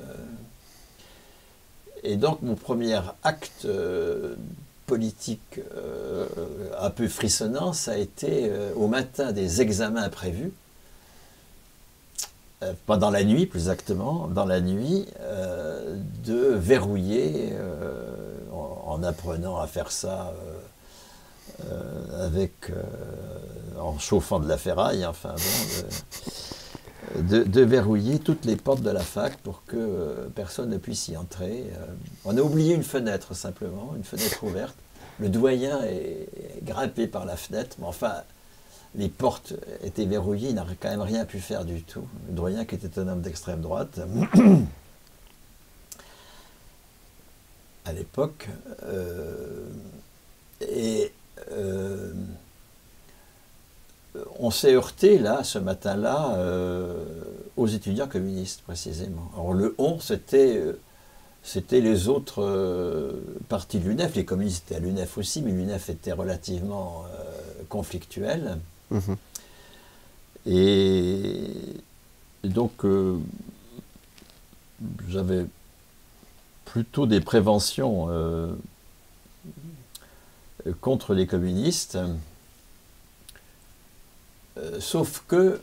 Et donc mon premier acte euh, politique euh, un peu frissonnant, ça a été euh, au matin des examens prévus, euh, pas dans la nuit plus exactement, dans la nuit, euh, de verrouiller, euh, en, en apprenant à faire ça euh, euh, avec, euh, en chauffant de la ferraille, enfin bon, de, de, de verrouiller toutes les portes de la fac pour que euh, personne ne puisse y entrer. Euh, on a oublié une fenêtre simplement, une fenêtre ouverte. Le doyen est grimpé par la fenêtre, mais enfin, les portes étaient verrouillées, il n'a quand même rien pu faire du tout. Le doyen, qui était un homme d'extrême droite, à l'époque, euh, et euh, on s'est heurté, là, ce matin-là, euh, aux étudiants communistes, précisément. Alors le on, c'était... Euh, C'était les autres euh, parties de l'U N E F. Les communistes étaient à l'U N E F aussi, mais l'U N E F était relativement euh, conflictuelle. Mhm. Et, et donc, euh, j'avais plutôt des préventions euh, contre les communistes, euh, sauf que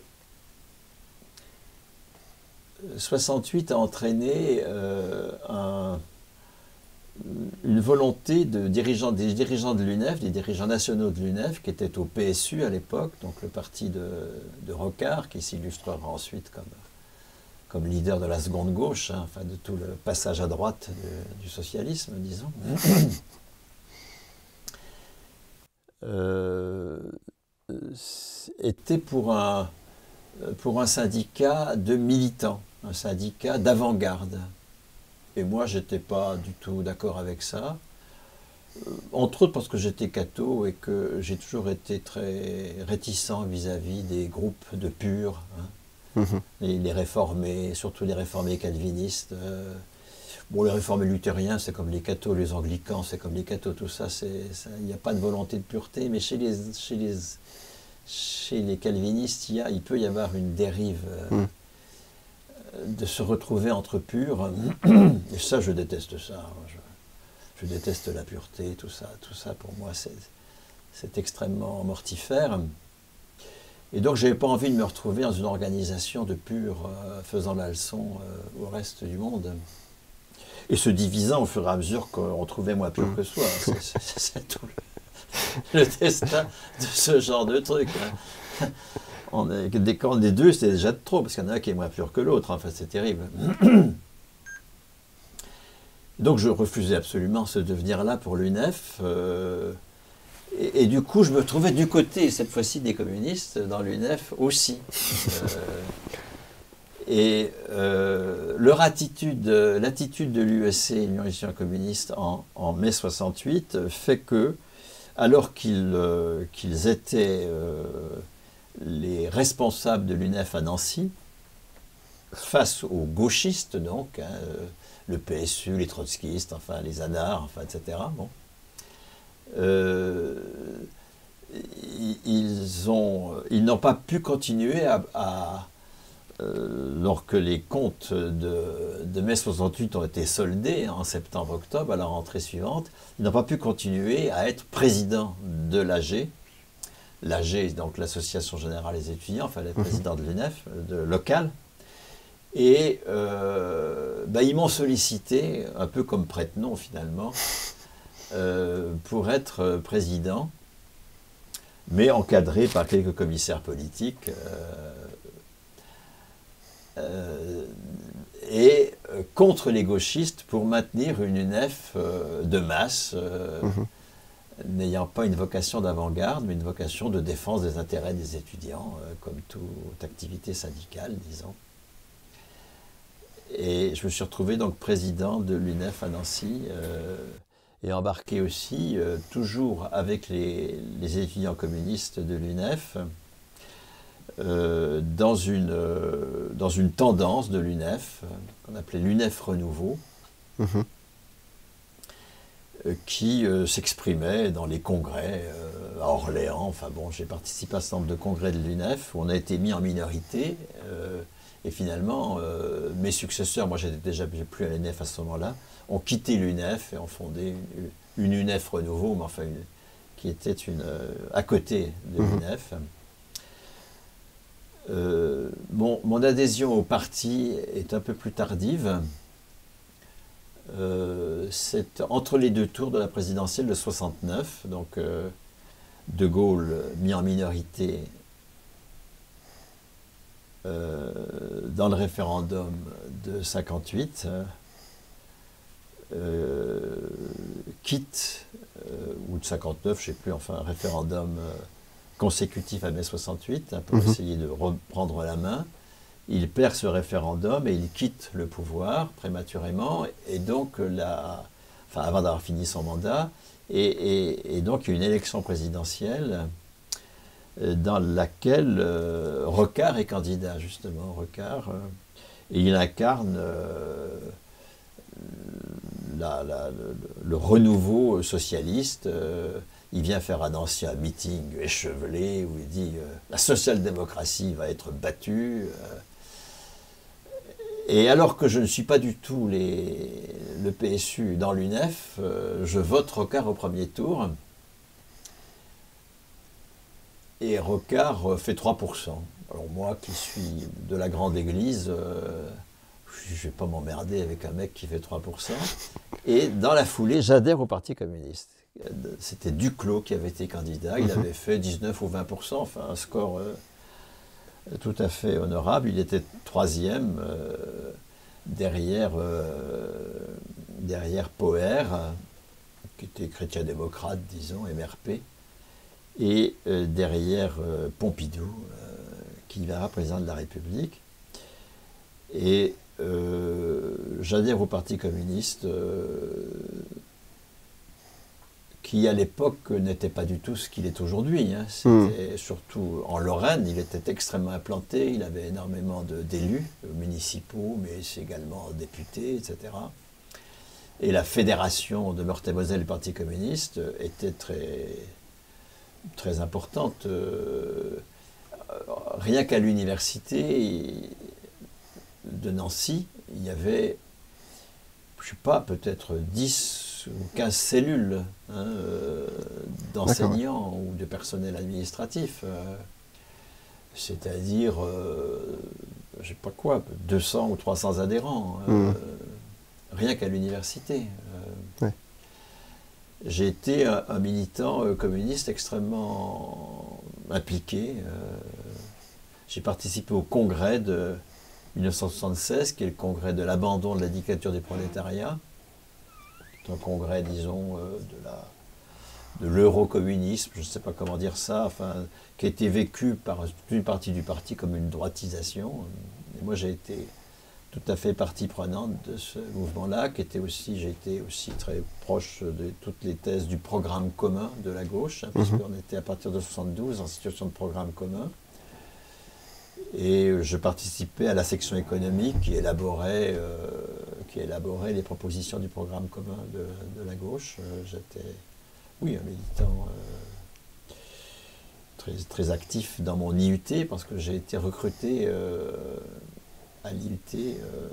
soixante-huit a entraîné euh, un, une volonté de dirigeants, des dirigeants de l'U N E F, des dirigeants nationaux de l'U N E F, qui étaient au P S U à l'époque, donc le parti de, de Rocard, qui s'illustrera ensuite comme, comme leader de la seconde gauche, hein, enfin de tout le passage à droite de, du socialisme, disons. euh, était pour un, pour un syndicat de militants, un syndicat d'avant-garde. Et moi, je n'étais pas du tout d'accord avec ça, euh, entre autres parce que j'étais catho et que j'ai toujours été très réticent vis-à-vis des groupes de purs, hein. Mmh. les, les réformés, surtout les réformés calvinistes. Euh, bon, les réformés luthériens, c'est comme les cathos, les anglicans, c'est comme les cathos, tout ça, il n'y a pas de volonté de pureté, mais chez les, chez les, chez les calvinistes, il, y a, il peut y avoir une dérive. Euh, mmh. de se retrouver entre purs, et ça, je déteste ça. Je, je déteste la pureté, tout ça. Tout ça, pour moi, c'est extrêmement mortifère. Et donc, je n'avais pas envie de me retrouver dans une organisation de purs euh, faisant la leçon euh, au reste du monde. Et se divisant au fur et à mesure qu'on trouvait moins pur que soi. C'est tout le, le destin de ce genre de truc. Hein. On est, des camps des deux, c'était déjà de trop, parce qu'il y en a un qui est moins pur que l'autre, enfin c'est terrible. Donc je refusais absolument ce devenir-là pour l'U N E F, euh, et, et du coup je me trouvais du côté, cette fois-ci des communistes, dans l'U N E F aussi. Euh, et euh, leur attitude, l'attitude de l'U S C, l'Union étudiante communiste, en, en mai soixante-huit, fait que, alors qu'ils euh, qu'ils étaient... Euh, les responsables de l'U N E F à Nancy, face aux gauchistes, donc, hein, le P S U, les trotskistes, enfin les anards, enfin, et cetera. Bon. Euh, ils ont, ils n'ont pas pu continuer à, à euh, lorsque les comptes de, de mai soixante-huit ont été soldés en septembre-octobre, à la rentrée suivante, ils n'ont pas pu continuer à être président de l'A G. L'A G, donc l'Association Générale des Étudiants, enfin le président de l'U N E F, de local. Et euh, bah, ils m'ont sollicité, un peu comme prête-nom finalement, euh, pour être président, mais encadré par quelques commissaires politiques. Euh, euh, et contre les gauchistes pour maintenir une U N E F euh, de masse, euh, mmh. n'ayant pas une vocation d'avant-garde, mais une vocation de défense des intérêts des étudiants, euh, comme toute activité syndicale, disons. Et je me suis retrouvé donc président de l'U N E F à Nancy, euh, et embarqué aussi, euh, toujours avec les, les étudiants communistes de l'U N E F, euh, dans, une, euh, dans une tendance de l'U N E F, qu'on appelait l'U N E F Renouveau, mmh. qui euh, s'exprimait dans les congrès euh, à Orléans. Enfin bon, j'ai participé à un certain nombre de congrès de l'U N E F où on a été mis en minorité. Euh, et finalement, euh, mes successeurs, moi j'étais déjà plus à l'U N E F à ce moment-là, ont quitté l'U N E F et ont fondé une, une U N E F Renouveau, mais enfin une, qui était une, euh, à côté de l'U N E F. Euh, mon, mon adhésion au parti est un peu plus tardive. Euh, c'est entre les deux tours de la présidentielle de soixante-neuf, donc euh, De Gaulle mis en minorité euh, dans le référendum de cinquante-huit, euh, quitte, euh, ou de cinquante-neuf, je ne sais plus, enfin un référendum euh, consécutif à mai soixante-huit, hein, pour mmh. essayer de reprendre la main. Il perd ce référendum et il quitte le pouvoir prématurément, et donc la, enfin avant d'avoir fini son mandat, et, et, et donc il y a une élection présidentielle dans laquelle euh, Rocard est candidat, justement, Rocard, euh, et il incarne euh, la, la, le, le renouveau socialiste. Euh, il vient faire à Nancy un meeting échevelé où il dit euh, la social-démocratie va être battue. Euh, Et alors que je ne suis pas du tout les, le P S U dans l'U N E F, euh, je vote Rocard au premier tour. Et Rocard euh, fait trois pour cent. Alors moi qui suis de la grande église, euh, je ne vais pas m'emmerder avec un mec qui fait trois pour cent. Et dans la foulée, j'adhère au Parti communiste. C'était Duclos qui avait été candidat, il avait fait dix-neuf ou vingt pour cent, enfin un score euh, tout à fait honorable. Il était troisième euh, derrière, euh, derrière Poher, qui était chrétien-démocrate, disons, M R P, et euh, derrière euh, Pompidou, euh, qui verra président de la République. Et euh, j'adhère au Parti communiste, euh, qui à l'époque n'était pas du tout ce qu'il est aujourd'hui. Hein. C'était mmh. surtout en Lorraine, il était extrêmement implanté, il avait énormément d'élus municipaux, mais également députés, et cetera. Et la fédération de Meurthe-et-Moselle du Parti communiste était très, très importante. Euh, rien qu'à l'université de Nancy, il y avait, je ne sais pas, peut-être dix ou quinze cellules hein, euh, d'enseignants ou de personnel administratif. Euh, C'est-à-dire, euh, je ne sais pas quoi, deux cents ou trois cents adhérents. Euh, mmh. Rien qu'à l'université. Euh, ouais. J'ai été un, un militant euh, communiste extrêmement impliqué. Euh, J'ai participé au congrès de mille neuf cent soixante-seize, qui est le congrès de l'abandon de la dictature du prolétariat. C'est un congrès, disons, euh, de la de l'eurocommunisme, je ne sais pas comment dire ça, enfin, qui a été vécu par une partie du parti comme une droitisation. Et moi, j'ai été tout à fait partie prenante de ce mouvement-là, qui était aussi, j'ai été aussi très proche de toutes les thèses du programme commun de la gauche, hein, puisqu'on était à partir de soixante-douze en situation de programme commun. Et je participais à la section économique qui élaborait, euh, qui élaborait les propositions du programme commun de, de la gauche. Euh, J'étais, oui, un militant euh, très, très actif dans mon I U T, parce que j'ai été recruté euh, à l'I U T euh,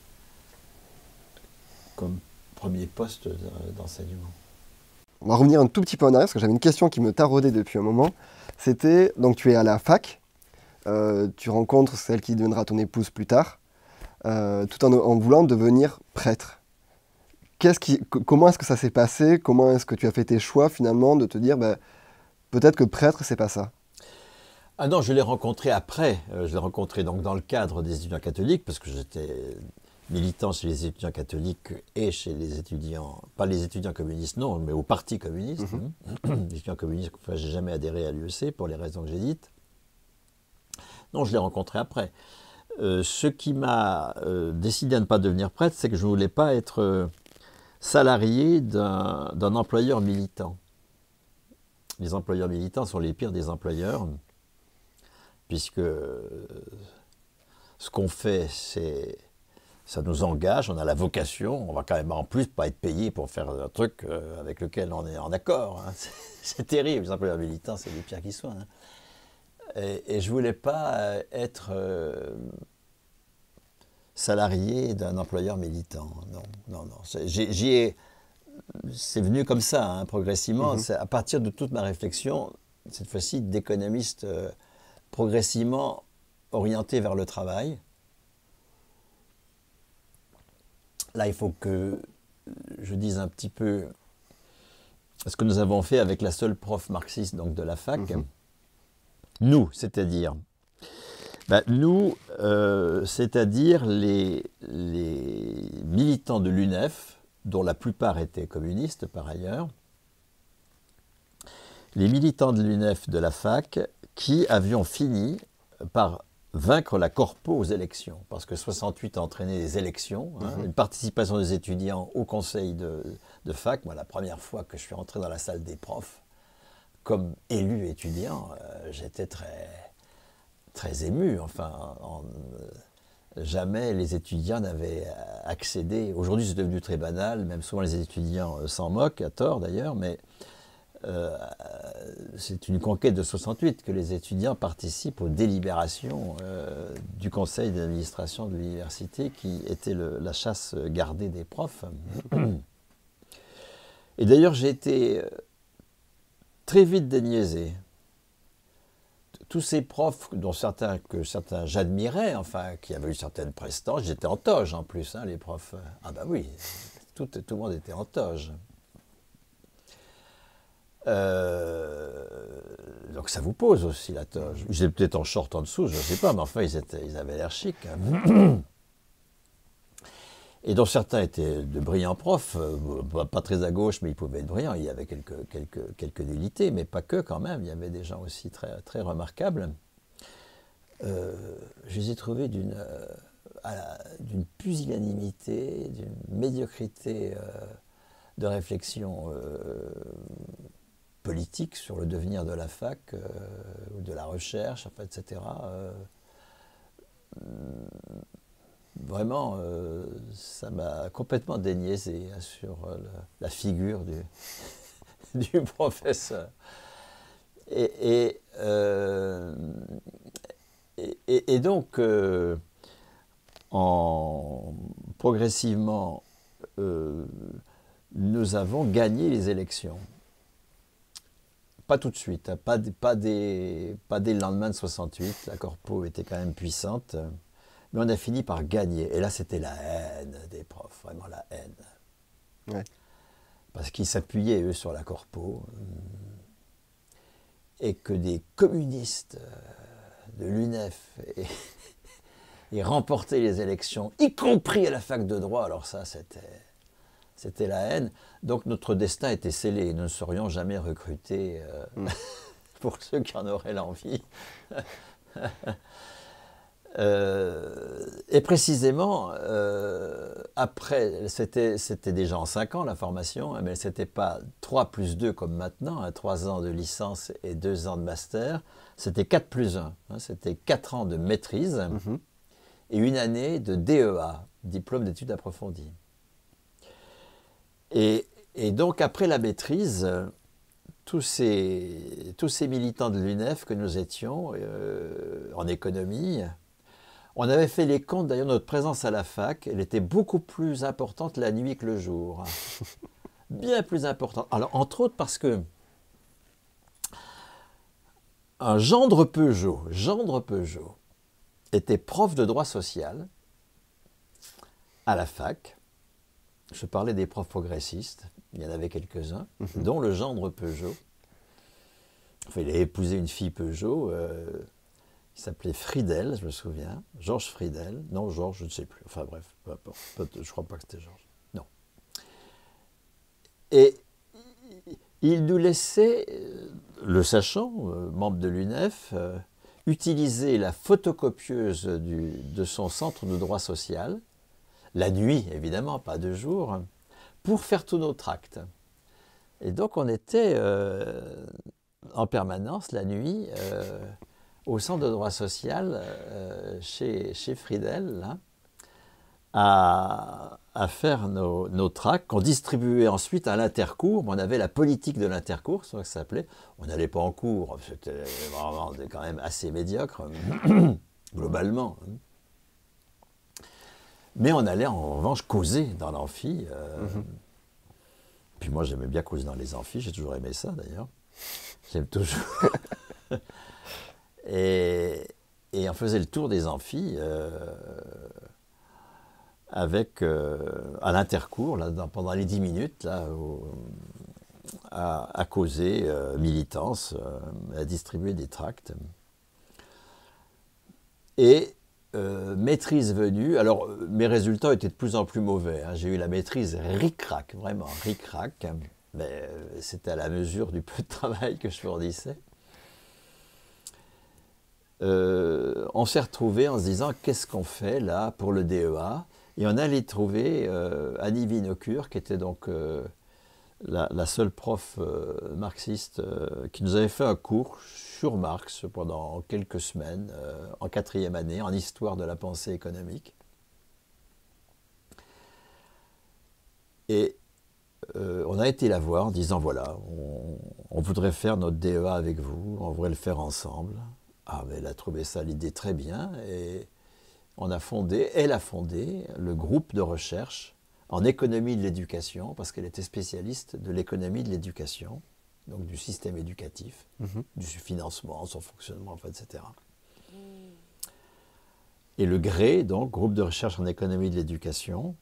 comme premier poste d'enseignement. On va revenir un tout petit peu en arrière, parce que j'avais une question qui me taraudait depuis un moment. C'était, donc tu es à la fac, euh, tu rencontres celle qui deviendra ton épouse plus tard, euh, tout en, en voulant devenir prêtre. Qu'est-ce qui, comment est-ce que ça s'est passé? Comment est-ce que tu as fait tes choix finalement de te dire, bah, peut-être que prêtre, c'est pas ça? Ah non, je l'ai rencontré après. Euh, je l'ai rencontré donc dans le cadre des étudiants catholiques, parce que j'étais militant chez les étudiants catholiques et chez les étudiants, pas les étudiants communistes, non, mais au Parti communiste. Mmh. Hein. Les étudiants communistes, enfin, j'ai jamais adhéré à l'U E C pour les raisons que j'ai dites. Non, je l'ai rencontré après. Euh, ce qui m'a euh, décidé à ne pas devenir prêtre, c'est que je ne voulais pas être euh, salarié d'un d'un employeur militant. Les employeurs militants sont les pires des employeurs, puisque euh, ce qu'on fait, c'est, ça nous engage, on a la vocation, on va quand même en plus pas être payé pour faire un truc euh, avec lequel on est en accord. Hein. C'est terrible, les employeurs militants, c'est les pires qui soient. Hein. Et, et je ne voulais pas être euh, salarié d'un employeur militant. Non, non, non. J'y ai, c'est venu comme ça, hein, progressivement. Mm-hmm. À partir de toute ma réflexion, cette fois-ci, d'économiste euh, progressivement orienté vers le travail. Là, il faut que je dise un petit peu ce que nous avons fait avec la seule prof marxiste donc, de la fac. Mm-hmm. Nous, c'est-à-dire, ben, nous, euh, c'est-à-dire les, les militants de l'U N E F, dont la plupart étaient communistes par ailleurs, les militants de l'U N E F de la fac qui avions fini par vaincre la corpo aux élections, parce que soixante-huit a entraîné les élections, hein, mmh. une participation des étudiants au conseil de, de fac. Moi, la première fois que je suis entré dans la salle des profs, comme élu étudiant, euh, j'étais très, très ému. Enfin, en, euh, jamais les étudiants n'avaient accédé. Aujourd'hui, c'est devenu très banal, même souvent les étudiants euh, s'en moquent, à tort d'ailleurs, mais euh, c'est une conquête de soixante-huit que les étudiants participent aux délibérations euh, du conseil d'administration de l'université qui était le, la chasse gardée des profs. Et d'ailleurs, j'ai été très vite déniaisé. Tous ces profs, dont certains, que certains j'admirais, enfin, qui avaient eu certaines prestances, j'étais en toge en plus, hein, les profs. Ah ben oui, tout, tout le monde était en toge. Euh, donc ça vous pose aussi la toge. Ils étaient peut-être en short en dessous, je ne sais pas, mais enfin, ils, étaient, ils avaient l'air chic. Hein. Et dont certains étaient de brillants profs, euh, pas très à gauche, mais ils pouvaient être brillants. Il y avait quelques, quelques, quelques nullités, mais pas que quand même. Il y avait des gens aussi très, très remarquables. Euh, je les ai trouvés d'une euh, d'une pusillanimité, d'une médiocrité euh, de réflexion euh, politique sur le devenir de la fac, euh, ou de la recherche, enfin, et cetera. Euh, Vraiment, euh, ça m'a complètement déniaisé hein, sur euh, la, la figure du, du professeur. Et, et, euh, et, et donc, euh, en, progressivement, euh, nous avons gagné les élections. Pas tout de suite, hein, pas, pas, des, pas dès le lendemain de soixante-huit, la corpo était quand même puissante. Mais on a fini par gagner. Et là, c'était la haine des profs, vraiment la haine. Ouais. Parce qu'ils s'appuyaient, eux, sur la corpo. Et que des communistes de l'U N E F aient, aient remporté les élections, y compris à la fac de droit. Alors ça, c'était, c'était la haine. Donc notre destin était scellé. Nous ne serions jamais recrutés euh, mm. pour ceux qui en auraient l'envie. Euh, et précisément, euh, après, c'était déjà en cinq ans la formation, mais ce n'était pas trois plus deux comme maintenant, hein, trois ans de licence et deux ans de master, c'était quatre plus un, hein, c'était quatre ans de maîtrise mm-hmm. et une année de D E A, diplôme d'études approfondies. Et, et donc après la maîtrise, tous ces, tous ces militants de l'U N E F que nous étions euh, en économie, on avait fait les comptes, d'ailleurs, notre présence à la fac, elle était beaucoup plus importante la nuit que le jour. Bien plus importante. Alors, entre autres parce que un gendre Peugeot, gendre Peugeot, était prof de droit social à la fac. Je parlais des profs progressistes, il y en avait quelques-uns, mm-hmm. dont le gendre Peugeot. Enfin, il a épousé une fille Peugeot, euh, il s'appelait Friedel, je me souviens, Georges Friedel, non Georges, je ne sais plus, enfin bref, peu importe, je ne crois pas que c'était Georges, non. Et il nous laissait, le sachant, membre de l'U N E F, euh, utiliser la photocopieuse du, de son centre de droit social, la nuit évidemment, pas de jour, pour faire tous nos tracts. Et donc on était euh, en permanence la nuit, euh, au centre de droit social, euh, chez, chez Friedel, là, à, à faire nos, nos tracts qu'on distribuait ensuite à l'intercours. On avait la politique de l'intercours, c'est ça que ça s'appelait. On n'allait pas en cours, c'était vraiment quand même assez médiocre, globalement. Mais on allait en revanche causer dans l'amphi. Euh, mm-hmm. Puis moi j'aimais bien causer dans les amphis, j'ai toujours aimé ça d'ailleurs. J'aime toujours... Et, et on faisait le tour des amphis euh, avec, euh, à l'intercours, là, dans, pendant les dix minutes, là, au, à, à causer euh, militance, euh, à distribuer des tracts. Et euh, maîtrise venue, alors mes résultats étaient de plus en plus mauvais. Hein, j'ai eu la maîtrise ric-rac, vraiment ric-rac, mais euh, c'était à la mesure du peu de travail que je fournissais. Euh, on s'est retrouvés en se disant qu'est-ce qu'on fait là pour le D E A, et on allait trouver euh, Annie Vinocure qui était donc euh, la, la seule prof euh, marxiste euh, qui nous avait fait un cours sur Marx pendant quelques semaines euh, en quatrième année en histoire de la pensée économique. Et euh, on a été la voir en disant voilà, on, on voudrait faire notre D E A avec vous, on voudrait le faire ensemble. Ah, mais elle a trouvé ça l'idée très bien et on a fondé, elle a fondé le groupe de recherche en économie de l'éducation, parce qu'elle était spécialiste de l'économie de l'éducation, donc du système éducatif, mmh. du financement, son fonctionnement, enfin, et cetera. Mmh. Et le G R E, donc, groupe de recherche en économie de l'éducation,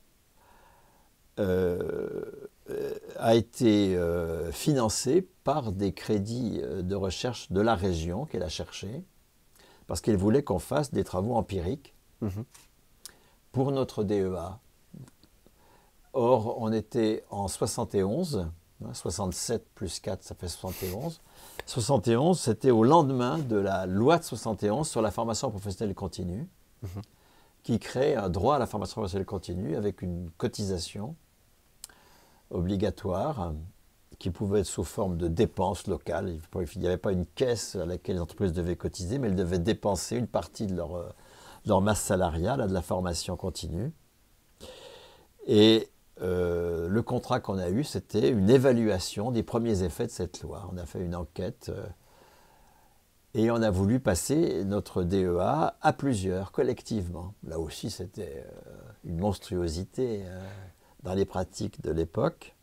euh, a été euh, financé par des crédits de recherche de la région qu'elle a cherché, parce qu'elle voulait qu'on fasse des travaux empiriques mmh. pour notre D E A. Or, on était en soixante et onze, hein, soixante-sept plus quatre, ça fait soixante et onze. soixante et onze, c'était au lendemain de la loi de soixante et onze sur la formation professionnelle continue, mmh. qui crée un droit à la formation professionnelle continue avec une cotisation obligatoire qui pouvait être sous forme de dépenses locales. Il n'y avait pas une caisse à laquelle les entreprises devaient cotiser, mais elles devaient dépenser une partie de leur, de leur masse salariale à de la formation continue. Et euh, le contrat qu'on a eu, c'était une évaluation des premiers effets de cette loi. On a fait une enquête euh, et on a voulu passer notre D E A à plusieurs, collectivement. Là aussi, c'était euh, une monstruosité euh, dans les pratiques de l'époque.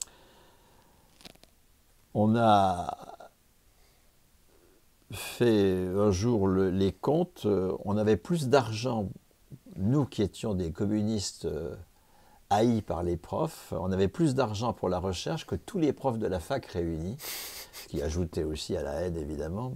On a fait un jour le, les comptes, euh, on avait plus d'argent, nous qui étions des communistes euh, haïs par les profs, on avait plus d'argent pour la recherche que tous les profs de la fac réunis, ce qui ajoutait aussi à la haine évidemment.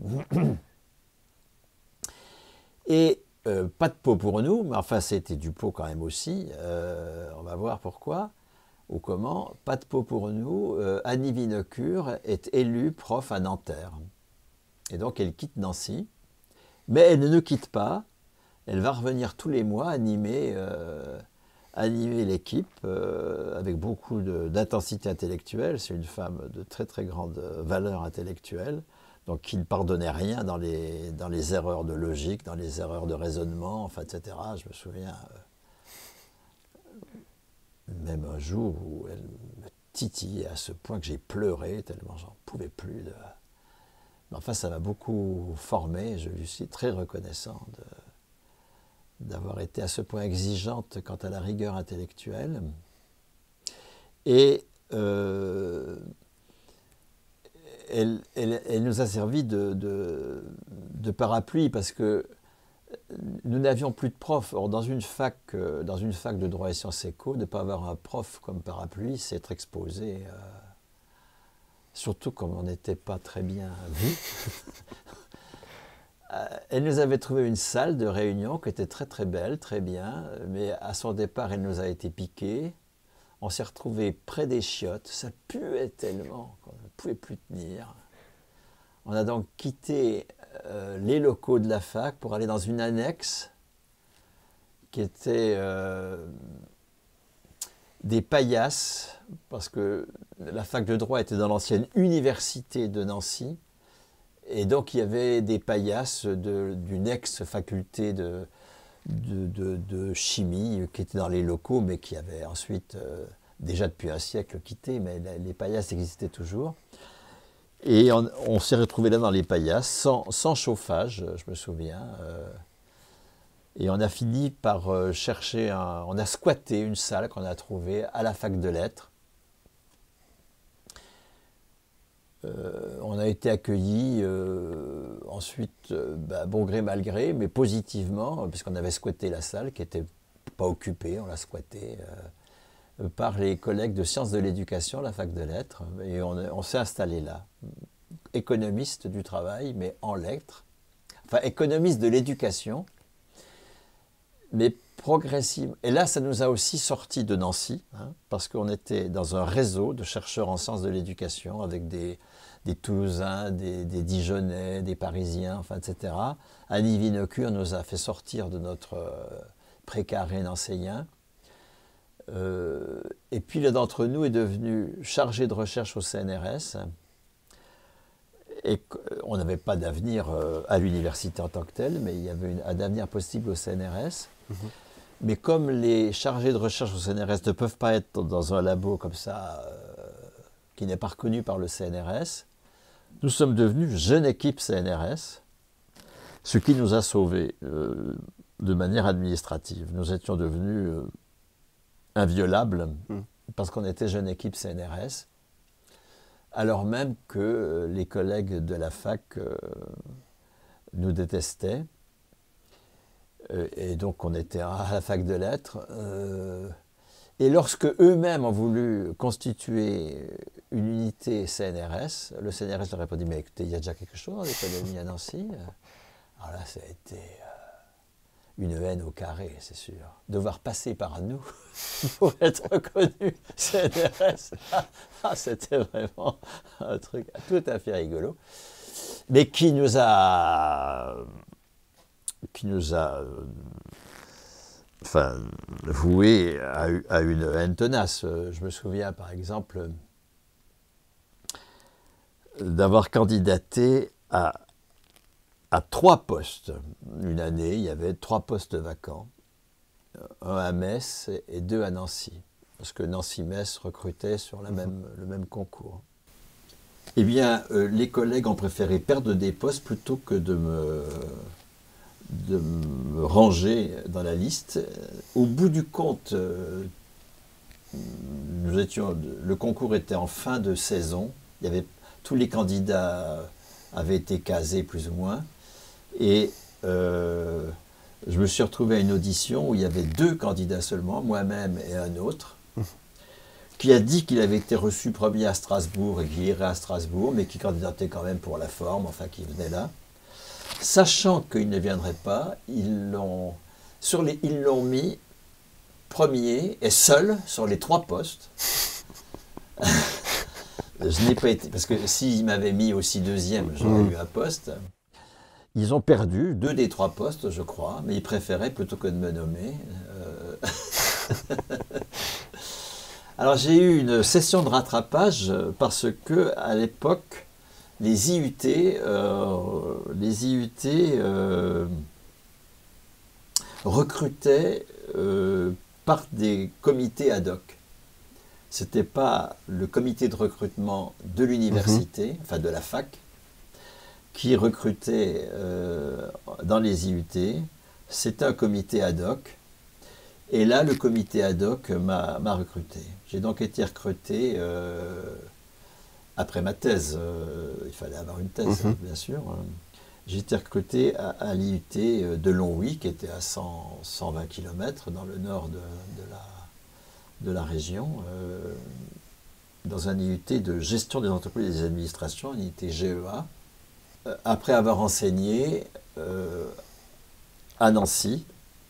Et euh, pas de pot pour nous, mais enfin c'était du pot quand même aussi, euh, on va voir pourquoi ou comment. Pas de pot pour nous, euh, Annie Vinocure est élue prof à Nanterre. Et donc elle quitte Nancy, mais elle ne nous quitte pas, elle va revenir tous les mois animer... Euh, animer l'équipe euh, avec beaucoup d'intensité intellectuelle. C'est une femme de très très grande valeur intellectuelle, donc qui ne pardonnait rien dans les, dans les erreurs de logique, dans les erreurs de raisonnement, enfin, et cetera. Je me souviens euh, même un jour où elle me titillait à ce point que j'ai pleuré tellement j'en pouvais plus. De... Mais enfin, ça m'a beaucoup formé, je lui suis très reconnaissant de d'avoir été à ce point exigeante quant à la rigueur intellectuelle. Et euh, elle, elle, elle nous a servi de, de, de parapluie parce que nous n'avions plus de profs. Or, dans une fac, dans une fac de droit et sciences éco, ne pas avoir un prof comme parapluie, c'est être exposé, euh, surtout comme on n'était pas très bien vu. Elle nous avait trouvé une salle de réunion qui était très très belle, très bien, mais à son départ, elle nous a été piquée. On s'est retrouvés près des chiottes, ça puait tellement qu'on ne pouvait plus tenir. On a donc quitté euh, les locaux de la fac pour aller dans une annexe qui était euh, des paillasses, parce que la fac de droit était dans l'ancienne université de Nancy. Et donc, il y avait des paillasses d'une ex-faculté de, de, de, de chimie qui était dans les locaux, mais qui avait ensuite, euh, déjà depuis un siècle, quitté, mais la, les paillasses existaient toujours. Et on, on s'est retrouvés là dans les paillasses, sans, sans chauffage, je me souviens. Euh, et on a fini par euh, chercher, un, on a squatté une salle qu'on a trouvée à la fac de lettres. Euh, on a été accueillis euh, ensuite, euh, bah, bon gré mal gré, mais positivement, puisqu'on avait squatté la salle qui n'était pas occupée, on l'a squattée, euh, par les collègues de sciences de l'éducation, la fac de lettres, et on, on s'est installé là. Économiste du travail, mais en lettres, enfin économiste de l'éducation, mais progressivement. Et là, ça nous a aussi sortis de Nancy, hein, parce qu'on était dans un réseau de chercheurs en sciences de l'éducation avec des, des Toulousains, des, des Dijonnais, des Parisiens, enfin, et cetera. Annie Vinocure nous a fait sortir de notre euh, précaré nancéien. Euh, et puis l'un d'entre nous est devenu chargé de recherche au C N R S. Et on n'avait pas d'avenir euh, à l'université en tant que tel, mais il y avait une, un avenir possible au C N R S. Mmh. Mais comme les chargés de recherche au C N R S ne peuvent pas être dans un labo comme ça, euh, qui n'est pas reconnu par le C N R S, nous sommes devenus jeune équipe C N R S, ce qui nous a sauvés euh, de manière administrative. Nous étions devenus euh, inviolables mmh. parce qu'on était jeune équipe C N R S, alors même que euh, les collègues de la fac euh, nous détestaient. Euh, et donc on était à la fac de lettres. Euh, et lorsque eux-mêmes ont voulu constituer une unité C N R S, le C N R S leur a répondu, mais écoutez, il y a déjà quelque chose dans l'économie à Nancy. Alors là, ça a été euh, une haine au carré, c'est sûr. Devoir passer par nous pour être reconnu C N R S, ah, c'était vraiment un truc tout à fait rigolo. Mais qui nous a... qui nous a... Euh, enfin, voué à, à une haine tenace. Je me souviens, par exemple, d'avoir candidaté à, à trois postes. Une année, il y avait trois postes vacants. Un à Metz et deux à Nancy. Parce que Nancy-Metz recrutait sur la même, le même concours. Eh bien, euh, les collègues ont préféré perdre des postes plutôt que de me... de me ranger dans la liste. Au bout du compte, euh, nous étions, le concours était en fin de saison. Il y avait, tous les candidats avaient été casés plus ou moins. Et euh, je me suis retrouvé à une audition où il y avait deux candidats seulement, moi-même et un autre, qui a dit qu'il avait été reçu premier à Strasbourg et qu'il irait à Strasbourg, mais qui candidatait quand même pour la forme, enfin qui venait là. Sachant qu'il ne viendrait pas, ils l'ont sur les, ils l'ont mis premier et seul sur les trois postes. Je n'ai pas été, parce que s'ils m'avaient mis aussi deuxième, j'aurais eu un poste. Ils ont perdu deux des trois postes, je crois, mais ils préféraient plutôt que de me nommer. Euh... Alors j'ai eu une session de rattrapage parce que à l'époque, les I U T, euh, les I U T euh, recrutaient euh, par des comités ad hoc. Ce n'était pas le comité de recrutement de l'université, mmh. enfin de la fac, qui recrutait euh, dans les I U T. C'était un comité ad hoc. Et là, le comité ad hoc m'a recruté. J'ai donc été recruté... Euh, Après ma thèse, euh, il fallait avoir une thèse, mmh. bien sûr. J'ai été recruté à, à l'I U T de Longwy, qui était à cent, cent vingt kilomètres dans le nord de, de, la, de la région, euh, dans un I U T de gestion des entreprises et des administrations, un I U T G E A. Euh, après avoir enseigné euh, à Nancy,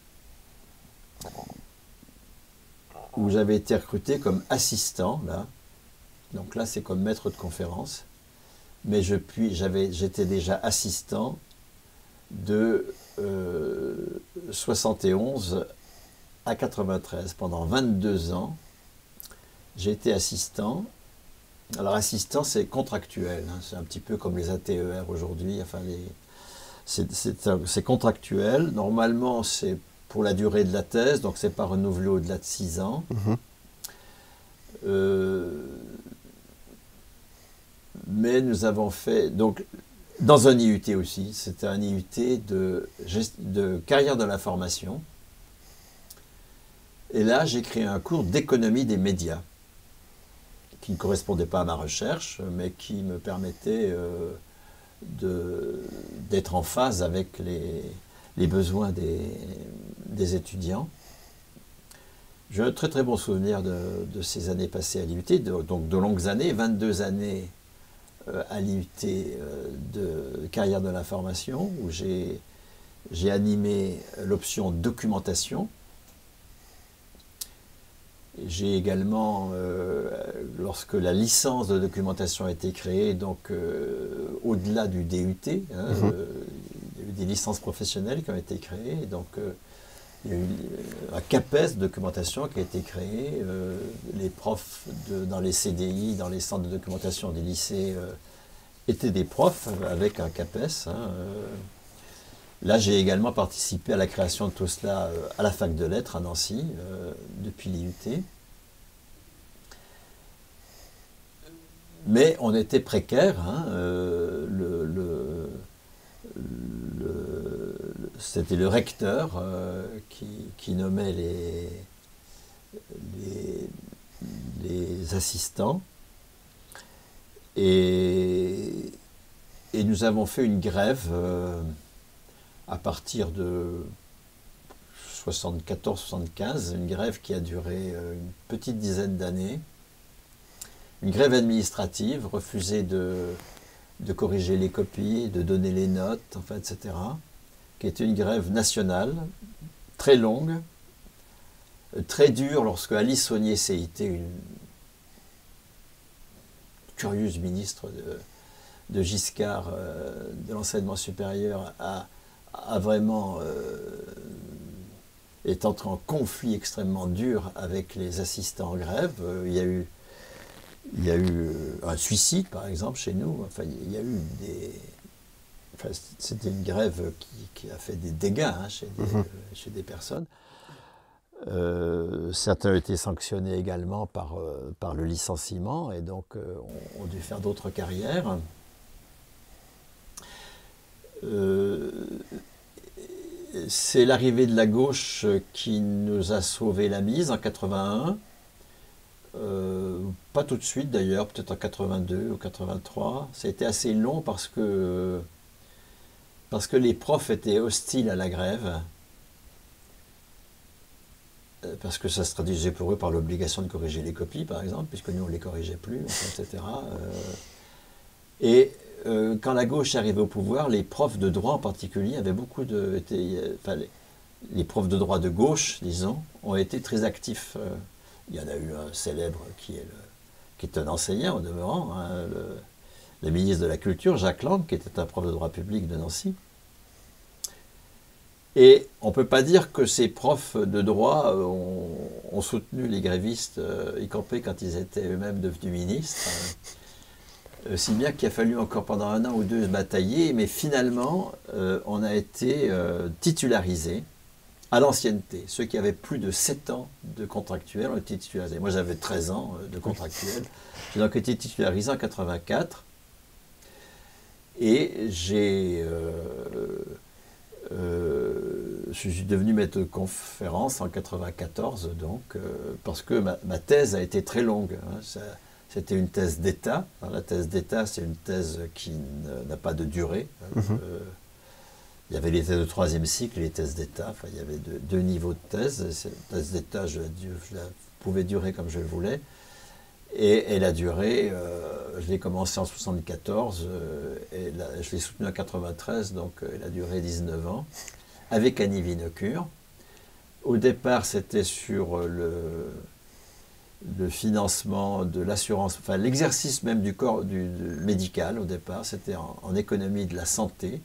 où j'avais été recruté comme assistant, là. Donc là, c'est comme maître de conférence. Mais je puis, j'avais, j'étais déjà assistant de euh, soixante et onze à quatre-vingt-treize. Pendant vingt-deux ans, j'ai été assistant. Alors assistant, c'est contractuel. Hein, c'est un petit peu comme les A T E R aujourd'hui. Enfin, les, c'est, c'est, c'est contractuel. Normalement, c'est pour la durée de la thèse, donc c'est pas renouvelé au-delà de six ans. Mmh. Euh, Mais nous avons fait, donc, dans un I U T aussi, c'était un I U T de, de carrière de l'information. Et là, j'ai créé un cours d'économie des médias, qui ne correspondait pas à ma recherche, mais qui me permettait euh, d'être en phase avec les, les besoins des, des étudiants. J'ai un très très bon souvenir de, de ces années passées à l'I U T, de, donc de longues années, vingt-deux années à l'I U T de carrière de l'information, où j'ai animé l'option documentation. J'ai également, euh, lorsque la licence de documentation a été créée, donc euh, au-delà du D U T, hein, mmh. euh, il y a eu des licences professionnelles qui ont été créées, donc euh, il y a eu un CAPES de documentation qui a été créé. Euh, les profs de, dans les C D I, dans les centres de documentation des lycées, euh, étaient des profs avec un CAPES. Hein, euh. Là, j'ai également participé à la création de tout cela euh, à la fac de lettres à Nancy, euh, depuis l'I U T. Mais on était précaires. Hein, euh, c'était le recteur euh, qui, qui nommait les, les, les assistants. Et, et nous avons fait une grève euh, à partir de soixante-quatorze soixante-quinze, une grève qui a duré euh, une petite dizaine d'années. Une grève administrative, refuser de, de corriger les copies, de donner les notes, enfin, et cetera, qui était une grève nationale, très longue, très dure lorsque Alice Saugnier-Séité, une curieuse ministre de, de Giscard, euh, de l'enseignement supérieur, a, a vraiment euh, est entré en conflit extrêmement dur avec les assistants en grève. Euh, il y a eu, il y a eu un suicide, par exemple, chez nous. Enfin, il y a eu des... Enfin, c'était une grève qui, qui a fait des dégâts hein, chez, des, mmh. chez des personnes. Euh, certains ont été sanctionnés également par, euh, par le licenciement et donc euh, ont, ont dû faire d'autres carrières. Euh, c'est l'arrivée de la gauche qui nous a sauvé la mise en quatre-vingt-un. Euh, pas tout de suite d'ailleurs, peut-être en quatre-vingt-deux ou quatre-vingt-trois. Ça a été assez long parce que, parce que les profs étaient hostiles à la grève. Parce que ça se traduisait pour eux par l'obligation de corriger les copies, par exemple, puisque nous, on ne les corrigeait plus, et cetera. Et euh, quand la gauche est arrivée au pouvoir, les profs de droit en particulier avaient beaucoup de... Étaient, enfin, les, les profs de droit de gauche, disons, ont été très actifs. Il y en a eu un célèbre qui est, le, qui est un enseignant, au demeurant, hein, le, le ministre de la Culture, Jacques Lang, qui était un prof de droit public de Nancy. Et on ne peut pas dire que ces profs de droit ont, ont soutenu les grévistes, euh, y compris quand ils étaient eux-mêmes devenus ministres. Euh, si bien qu'il a fallu encore pendant un an ou deux se batailler, mais finalement, euh, on a été euh, titularisés à l'ancienneté. Ceux qui avaient plus de sept ans de contractuel ont été titularisés. Moi, j'avais treize ans de contractuel. J'ai donc été titularisé en quatre-vingt-quatre. Et j'ai... Euh, Euh, je suis devenu maître de conférence en quatre-vingt-quatorze, donc, euh, parce que ma, ma thèse a été très longue. Hein. C'était une thèse d'État. La thèse d'État, c'est une thèse qui n'a pas de durée. Hein. Mm-hmm. euh, il y avait les thèses de troisième cycle et les thèses d'État. Enfin, il y avait deux, deux niveaux de thèse. La thèse d'État, je, je la pouvais durer comme je le voulais. Et elle a duré, euh, je l'ai commencé en soixante-quatorze, euh, et la, je l'ai soutenu en quatre-vingt-treize, donc euh, elle a duré dix-neuf ans, avec Annie Vinocure. Au départ, c'était sur le, le financement de l'assurance, enfin l'exercice même du corps du, du médical au départ, c'était en, en économie de la santé.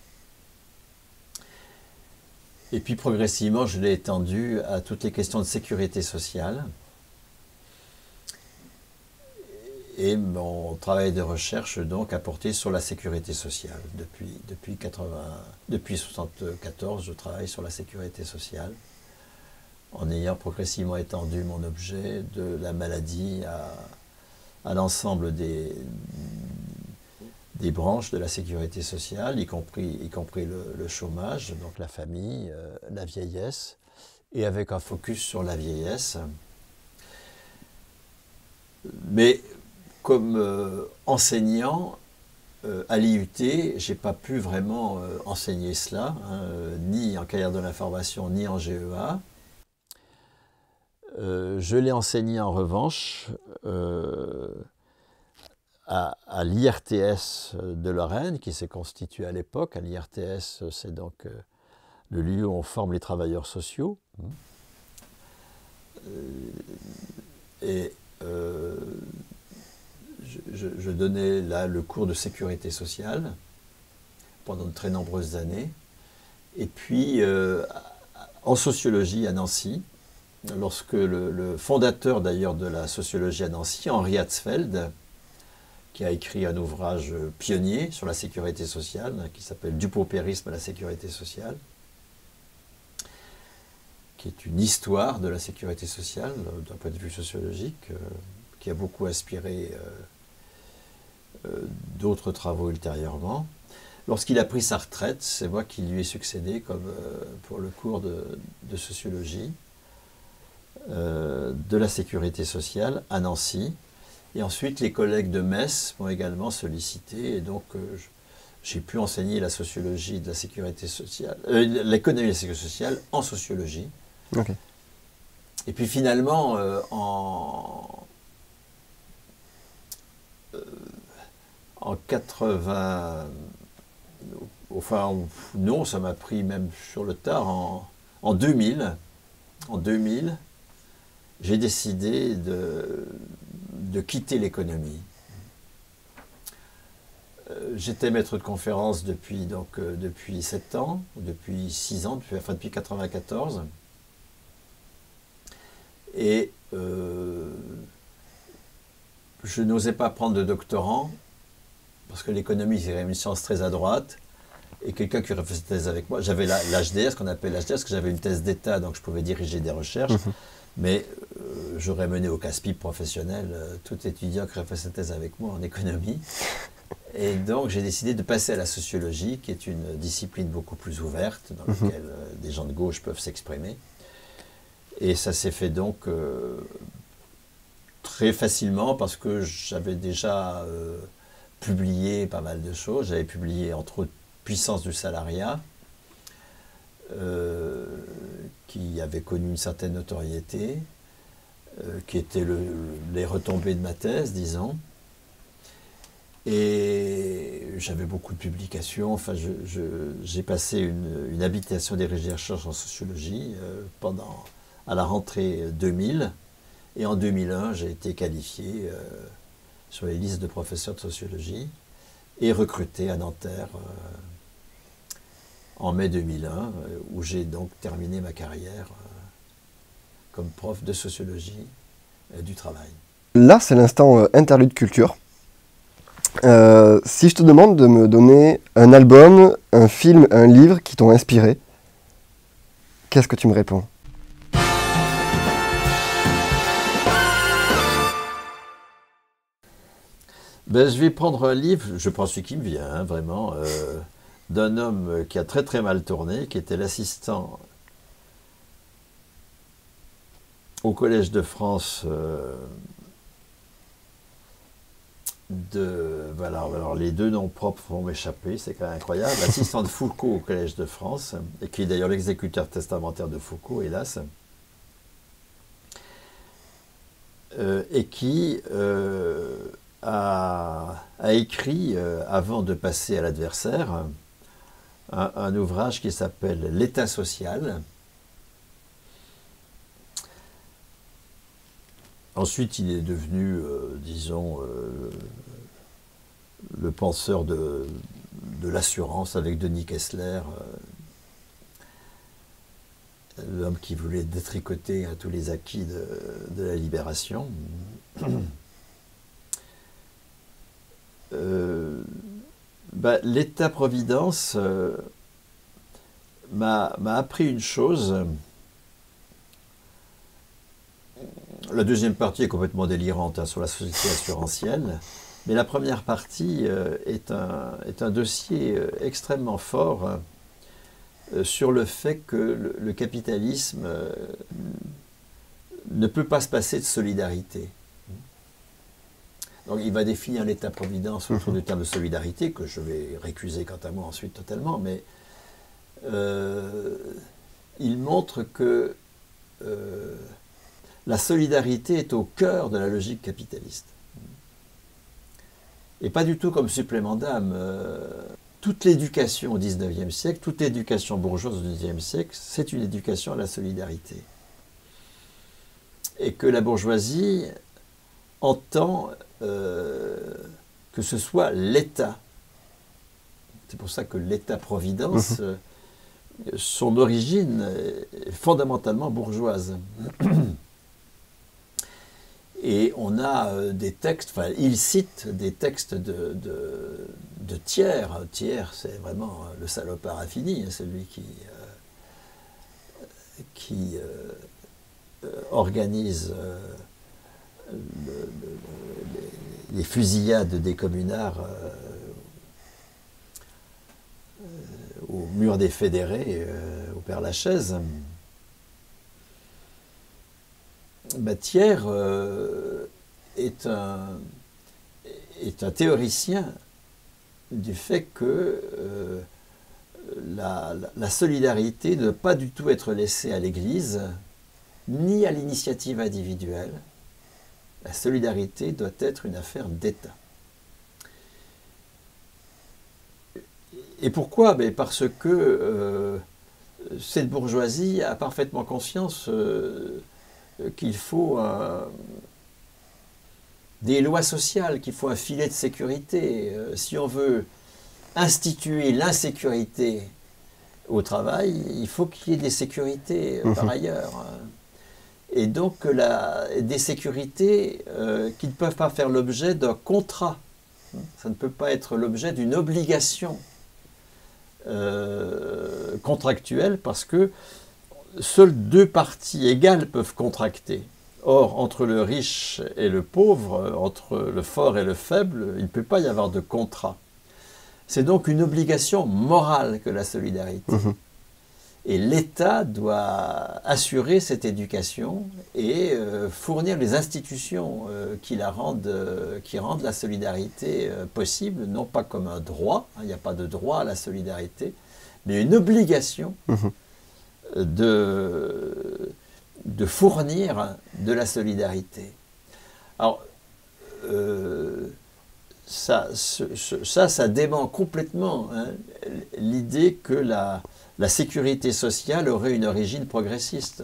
Et puis progressivement, je l'ai étendu à toutes les questions de sécurité sociale. Et mon travail de recherche donc a porté sur la sécurité sociale. Depuis, depuis, quatre-vingts, depuis soixante-quatorze, je travaille sur la sécurité sociale, en ayant progressivement étendu mon objet de la maladie à, à l'ensemble des, des branches de la sécurité sociale, y compris, y compris le, le chômage, donc la famille, euh, la vieillesse, et avec un focus sur la vieillesse. Mais comme euh, enseignant euh, à l'I U T, je n'ai pas pu vraiment euh, enseigner cela, hein, euh, ni en carrière de l'information, ni en G E A. Euh, je l'ai enseigné en revanche euh, à, à l'I R T S de Lorraine, qui s'est constitué à l'époque. À l'I R T S, c'est donc euh, le lieu où on forme les travailleurs sociaux. Euh, et euh, Je, je donnais là le cours de sécurité sociale pendant de très nombreuses années. Et puis, euh, en sociologie à Nancy, lorsque le, le fondateur d'ailleurs de la sociologie à Nancy, Henri Hatzfeld, qui a écrit un ouvrage pionnier sur la sécurité sociale, qui s'appelle « Du paupérisme à la sécurité sociale », qui est une histoire de la sécurité sociale d'un point de vue sociologique, euh, qui a beaucoup inspiré euh, d'autres travaux ultérieurement, lorsqu'il a pris sa retraite, c'est moi qui lui ai succédé comme, euh, pour le cours de, de sociologie euh, de la sécurité sociale à Nancy. Et ensuite, les collègues de Metz m'ont également sollicité. Et donc, euh, j'ai pu enseigner la sociologie de la sécurité sociale, euh, l'économie de la sécurité sociale en sociologie. Okay. Et puis finalement, euh, en, euh, en quatre-vingts, enfin non, ça m'a pris même sur le tard, en, en deux mille, en deux mille, j'ai décidé de, de quitter l'économie. Euh, J'étais maître de conférence depuis, donc, euh, depuis sept ans, depuis six ans, depuis, enfin depuis quatre-vingt-quatorze. Et euh, je n'osais pas prendre de doctorant, parce que l'économie, c'est une science très à droite, et quelqu'un qui aurait fait cette thèse avec moi, j'avais l'H D R, ce qu'on appelle l'H D R, parce que j'avais une thèse d'État, donc je pouvais diriger des recherches, mmh. mais euh, j'aurais mené au casse-pipe professionnel euh, tout étudiant qui aurait fait cette thèse avec moi en économie. Et donc j'ai décidé de passer à la sociologie, qui est une discipline beaucoup plus ouverte, dans mmh. laquelle euh, des gens de gauche peuvent s'exprimer. Et ça s'est fait donc euh, très facilement parce que j'avais déjà euh, publié pas mal de choses. J'avais publié entre autres Puissance du salariat, euh, qui avait connu une certaine notoriété, euh, qui était le, les retombées de ma thèse, disons. Et j'avais beaucoup de publications. Enfin, je, je, j'ai passé une, une habilitation des recherches en sociologie euh, pendant... à la rentrée deux mille, et en deux mille un, j'ai été qualifié euh, sur les listes de professeurs de sociologie et recruté à Nanterre euh, en mai deux mille un, euh, où j'ai donc terminé ma carrière euh, comme prof de sociologie euh, du travail. Là, c'est l'instant euh, interlude culture. Euh, si je te demande de me donner un album, un film, un livre qui t'ont inspiré, qu'est-ce que tu me réponds ? Ben, je vais prendre un livre, je prends celui qui me vient, hein, vraiment, euh, d'un homme qui a très très mal tourné, qui était l'assistant au Collège de France euh, de... Voilà, alors les deux noms propres vont m'échapper, c'est quand même incroyable. L'assistant de Foucault au Collège de France, et qui est d'ailleurs l'exécuteur testamentaire de Foucault, hélas, euh, et qui... Euh, A, a écrit, euh, avant de passer à l'adversaire, un, un ouvrage qui s'appelle L'État social. Ensuite, il est devenu, euh, disons, euh, le penseur de, de l'assurance avec Denis Kessler, euh, l'homme qui voulait détricoter à tous les acquis de, de la libération. Euh, bah, l'État-providence euh, m'a appris une chose. La deuxième partie est complètement délirante, hein, sur la société assurantielle, mais la première partie euh, est, un, est un dossier euh, extrêmement fort euh, sur le fait que le, le capitalisme euh, ne peut pas se passer de solidarité. Donc il va définir l'État-providence autour du terme de solidarité, que je vais récuser quant à moi ensuite totalement, mais euh, il montre que euh, la solidarité est au cœur de la logique capitaliste. Et pas du tout comme supplément d'âme. Euh, toute l'éducation au dix-neuvième siècle, toute l'éducation bourgeoise au dix-neuvième siècle, c'est une éducation à la solidarité. Et que la bourgeoisie entend euh, que ce soit l'État. C'est pour ça que l'État-providence, euh, son origine est fondamentalement bourgeoise. Et on a euh, des textes, enfin, il cite des textes de, de, de Thiers. Thiers, c'est vraiment le salopard infini, hein, celui qui, euh, qui euh, organise euh, le, le, les, les fusillades des communards euh, mur des fédérés euh, au Père-Lachaise. Ben, Thiers euh, est, un, est un théoricien du fait que euh, la, la, la solidarité ne doit pas du tout être laissée à l'Église, ni à l'initiative individuelle. La solidarité doit être une affaire d'État. Et pourquoi? Ben parce que euh, cette bourgeoisie a parfaitement conscience euh, qu'il faut euh, des lois sociales, qu'il faut un filet de sécurité. Euh, si on veut instituer l'insécurité au travail, il faut qu'il y ait des sécurités euh, par ailleurs. Et donc la, des sécurités euh, qui ne peuvent pas faire l'objet d'un contrat. Ça ne peut pas être l'objet d'une obligation euh, contractuelle parce que seules deux parties égales peuvent contracter. Or, entre le riche et le pauvre, entre le fort et le faible, il ne peut pas y avoir de contrat. C'est donc une obligation morale que la solidarité. Mmh. Et l'État doit assurer cette éducation et euh, fournir les institutions euh, qui, la rendent, euh, qui rendent la solidarité euh, possible, non pas comme un droit, hein, il n'y a pas de droit à la solidarité, mais une obligation mmh. de, de fournir de la solidarité. Alors, euh, ça, ce, ce, ça, ça dément complètement hein, l'idée que la... la sécurité sociale aurait une origine progressiste.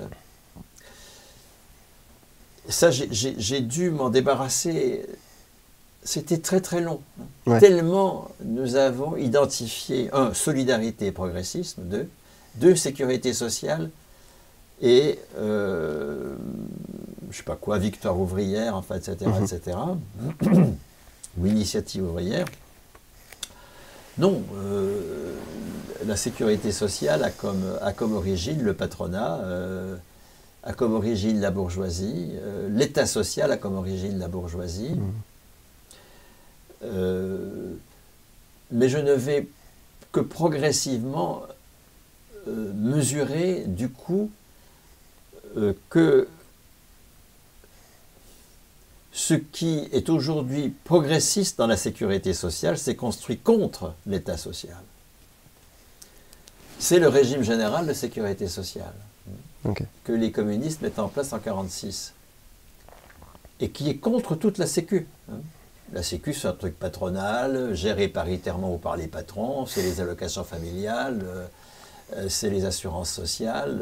Ça, j'ai dû m'en débarrasser. C'était très très long. Ouais. Tellement nous avons identifié, un, solidarité et progressisme, deux, deux, sécurité sociale, et, euh, je sais pas quoi, victoire ouvrière, enfin, et cetera, mm-hmm. et cetera, ou initiative ouvrière. Non, euh, la sécurité sociale a comme, a comme origine le patronat, euh, a comme origine la bourgeoisie, euh, l'État social a comme origine la bourgeoisie. Mmh. Euh, mais je ne vais que progressivement euh, mesurer du coup euh, que ce qui est aujourd'hui progressiste dans la sécurité sociale s'est construit contre l'État social. C'est le régime général de sécurité sociale okay. que les communistes mettent en place en mille neuf cent quarante-six et qui est contre toute la Sécu. La Sécu, c'est un truc patronal, géré paritairement ou par les patrons, c'est les allocations familiales, c'est les assurances sociales.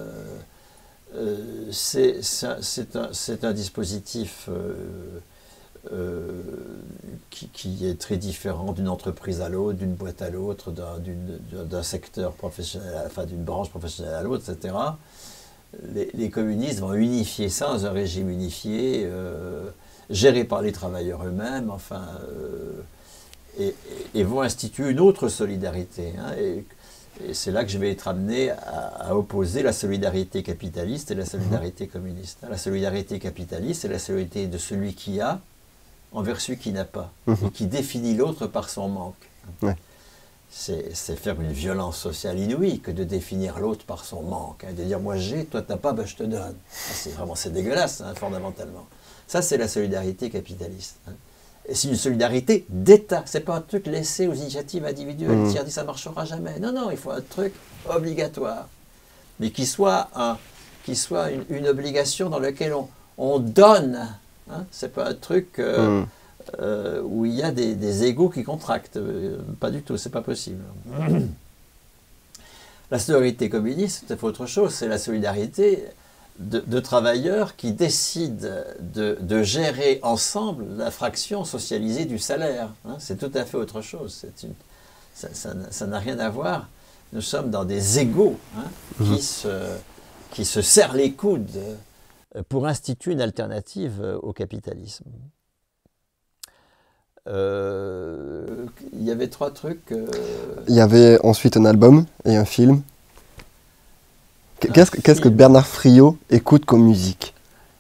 Euh, c'est un, un dispositif euh, euh, qui, qui est très différent d'une entreprise à l'autre, d'une boîte à l'autre, d'un secteur professionnel, enfin d'une branche professionnelle à l'autre, et cetera. Les, les communistes vont unifier ça dans un régime unifié, euh, géré par les travailleurs eux-mêmes, enfin, euh, et, et vont instituer une autre solidarité. Hein, et, Et c'est là que je vais être amené à, à opposer la solidarité capitaliste et la solidarité communiste. La solidarité capitaliste, c'est la solidarité de celui qui a envers celui qui n'a pas, mmh. et qui définit l'autre par son manque. Ouais. C'est faire une violence sociale inouïe que de définir l'autre par son manque, hein, de dire moi j'ai, toi t'as pas, ben je te donne. C'est vraiment c'est dégueulasse, hein, fondamentalement. Ça c'est la solidarité capitaliste. Hein. C'est une solidarité d'État. C'est pas un truc laissé aux initiatives individuelles. Mmh. Si on dit ça ne marchera jamais. Non, non, il faut un truc obligatoire. Mais qui soit, un, qui soit une, une obligation dans laquelle on, on donne. Hein. C'est pas un truc euh, mmh. euh, où il y a des, des égos qui contractent. Euh, pas du tout, c'est pas possible. Mmh. La solidarité communiste, c'est autre chose. C'est la solidarité De, de travailleurs qui décident de, de gérer ensemble la fraction socialisée du salaire. Hein, c'est tout à fait autre chose. Une, ça n'a rien à voir. Nous sommes dans des égos hein, mmh. qui, se, qui se serrent les coudes pour instituer une alternative au capitalisme. Euh, il y avait trois trucs. Euh... Il y avait ensuite un album et un film. Qu'est-ce qu'est-ce que Bernard Friot écoute comme musique?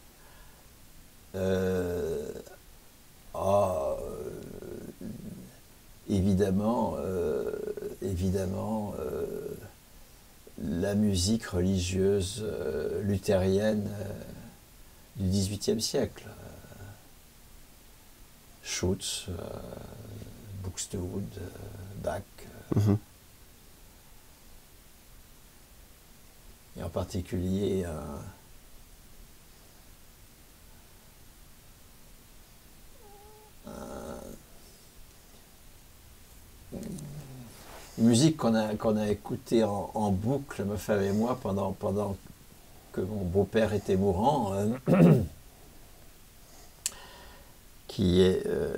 euh, oh, Évidemment, euh, évidemment, euh, la musique religieuse euh, luthérienne euh, du dix-huitième siècle. Schütz, euh, Buxtehude, euh, Bach. Euh, Mhm. et en particulier un, un, une musique qu'on a, qu'on a écoutée en, en boucle, ma femme et moi, pendant, pendant que mon beau-père était mourant, euh, qui est euh,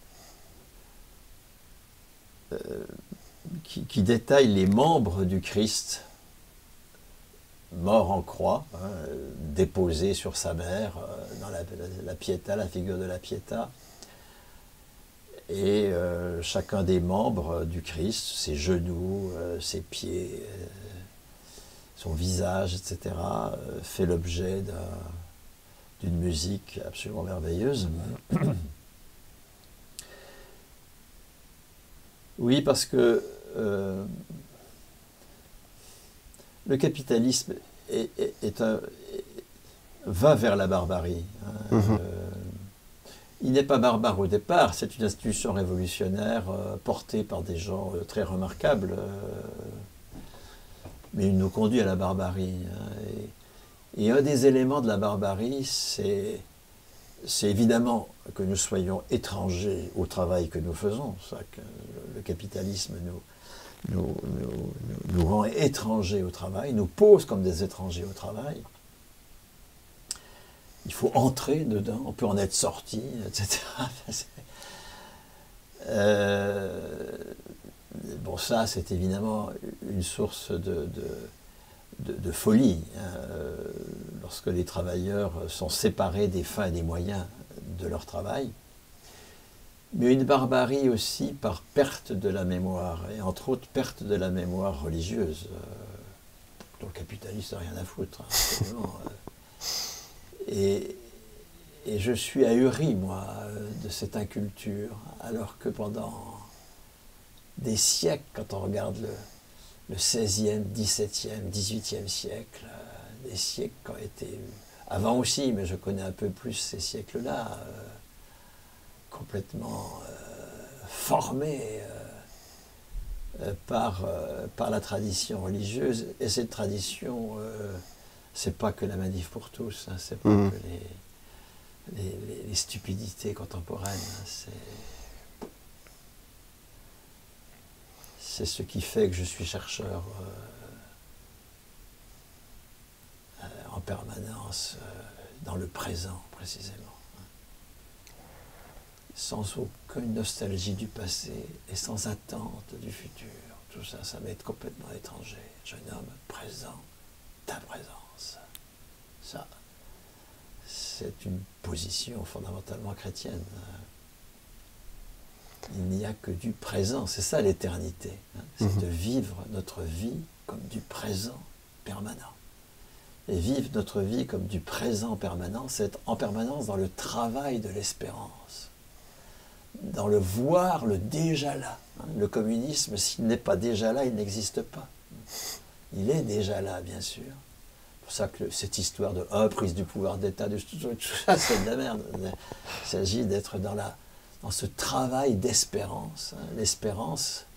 euh, qui, qui détaille les membres du Christ mort en croix, hein, déposé sur sa mère euh, dans la, la, la Pietà, la figure de la Pietà. Et euh, chacun des membres du Christ, ses genoux, euh, ses pieds, euh, son visage, et cetera, euh, fait l'objet d'une musique absolument merveilleuse. Oui, parce que euh, le capitalisme est, est, est un, est, va vers la barbarie. Hein. Mhm. Euh, il n'est pas barbare au départ, c'est une institution révolutionnaire euh, portée par des gens euh, très remarquables, euh, mais il nous conduit à la barbarie. Hein. Et, et un des éléments de la barbarie, c'est c'est évidemment que nous soyons étrangers au travail que nous faisons. Ça, que le capitalisme nous, nous, nous, nous rend étrangers au travail, nous pose comme des étrangers au travail. Il faut entrer dedans, on peut en être sorti, et cetera. euh, bon, ça, c'est évidemment une source de, de, de, de folie, hein, lorsque les travailleurs sont séparés des fins et des moyens de leur travail. Mais une barbarie aussi par perte de la mémoire, et entre autres perte de la mémoire religieuse, euh, dont le capitaliste n'a rien à foutre. Hein, Et, et je suis ahuri, moi, de cette inculture, alors que pendant des siècles, quand on regarde le, le seizième, dix-septième, dix-huitième siècle, des siècles qui ont été, avant aussi, mais je connais un peu plus ces siècles-là, euh, complètement euh, formés euh, par, euh, par la tradition religieuse, et cette tradition... Euh, c'est pas que la manif pour tous, hein, c'est pas mmh. que les, les, les, les stupidités contemporaines, hein, c'est ce qui fait que je suis chercheur euh, euh, en permanence euh, dans le présent, précisément. Hein. Sans aucune nostalgie du passé et sans attente du futur. Tout ça, ça m'est complètement étranger. Je nomme présent, ta présence. Ça, c'est une position fondamentalement chrétienne. Il n'y a que du présent, c'est ça l'éternité. Hein, c'est mmh. de vivre notre vie comme du présent permanent. Et vivre notre vie comme du présent permanent, c'est être en permanence dans le travail de l'espérance, dans le voir le déjà là. Hein, le communisme, s'il n'est pas déjà là, il n'existe pas. Il est déjà là, bien sûr. C'est pour ça que cette histoire de oh, prise du pouvoir d'État, de tout, tout ça, c'est de la merde. Il s'agit d'être dans, la, dans ce travail d'espérance. Hein. L'espérance,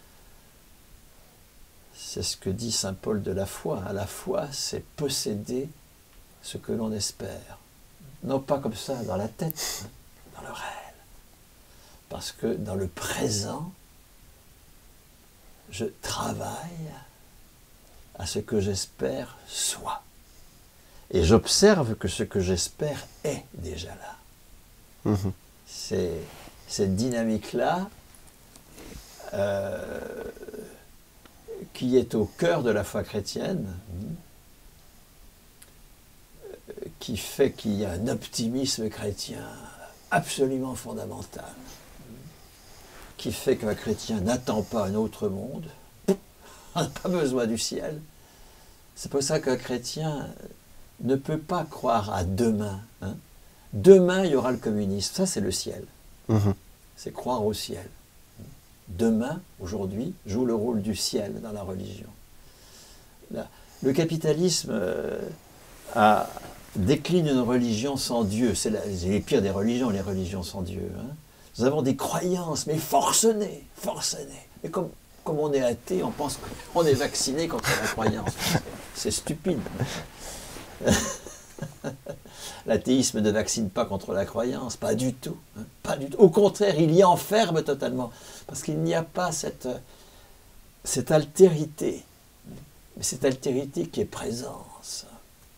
c'est ce que dit saint Paul de la foi. Hein. La foi, c'est posséder ce que l'on espère. Non pas comme ça, dans la tête, hein, dans le réel. Parce que dans le présent, je travaille à ce que j'espère soit. Et j'observe que ce que j'espère est déjà là. Mmh. C'est cette dynamique-là euh, qui est au cœur de la foi chrétienne, euh, qui fait qu'il y a un optimisme chrétien absolument fondamental, qui fait qu'un chrétien n'attend pas un autre monde, on n'a pas besoin du ciel. C'est pour ça qu'un chrétien ne peut pas croire à demain. Hein. Demain, il y aura le communisme. Ça, c'est le ciel. Mmh. C'est croire au ciel. Demain, aujourd'hui, joue le rôle du ciel dans la religion. la, le capitalisme euh, a, décline une religion sans Dieu. C'est les pires des religions, les religions sans Dieu. Hein. Nous avons des croyances, mais forcenées, forcenées. Et comme, comme on est athée, on pense qu'on est vacciné contre la croyance. C'est stupide. L'athéisme ne vaccine pas contre la croyance, pas du tout, hein, pas du tout. Au contraire, il y enferme totalement, parce qu'il n'y a pas cette, cette altérité, mais cette altérité qui est présence.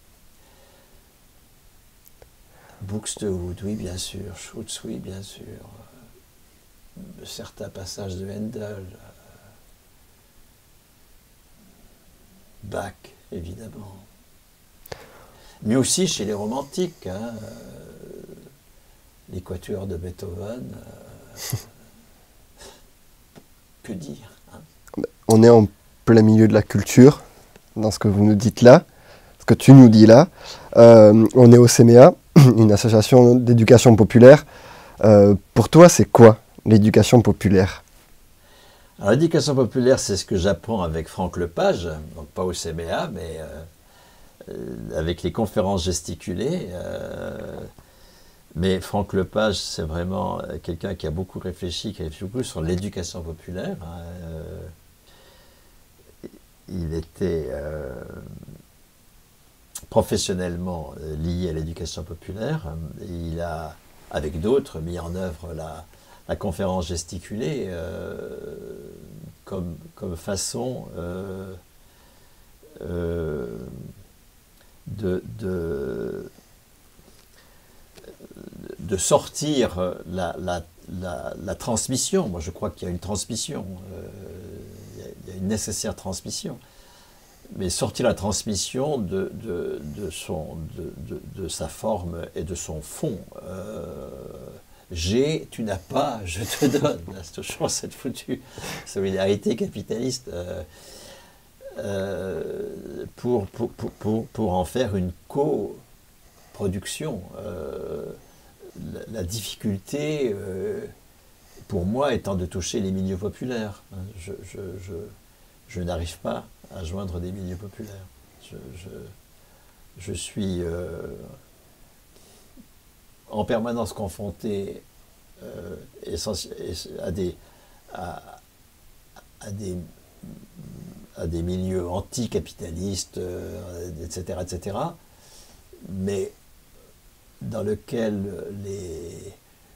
Buxtehude, oui, bien sûr, Schutz, oui, bien sûr, certains passages de Handel, Bach, évidemment. Mais aussi chez les romantiques, hein, euh, les quatuors de Beethoven, euh, que dire hein. On est en plein milieu de la culture, dans ce que vous nous dites là, ce que tu nous dis là. Euh, on est au C M E A, une association d'éducation populaire. Euh, pour toi, c'est quoi l'éducation populaire? Alors l'éducation populaire, c'est ce que j'apprends avec Franck Lepage, donc pas au C M E A, mais... Euh, avec les conférences gesticulées, euh, mais Franck Lepage, c'est vraiment quelqu'un qui a beaucoup réfléchi, qui a réfléchi beaucoup sur l'éducation populaire. Hein, euh, il était euh, professionnellement lié à l'éducation populaire. Il a, avec d'autres, mis en œuvre la, la conférence gesticulée euh, comme, comme façon euh, euh, De, de, de sortir la, la, la, la transmission. Moi, je crois qu'il y a une transmission, euh, il, y a, il y a une nécessaire transmission, mais sortir la transmission de, de, de, son, de, de, de sa forme et de son fond. Euh, j'ai, tu n'as pas, je te donne. C'est toujours cette foutue solidarité capitaliste. Euh, Euh, pour, pour, pour, pour en faire une coproduction. Euh, la, la difficulté, euh, pour moi, étant de toucher les milieux populaires. Je, je, je, je n'arrive pas à joindre des milieux populaires. Je, je, je suis euh, en permanence confronté euh, à des... À, à des à des milieux anticapitalistes, euh, et cetera, et cetera, mais dans lequel les,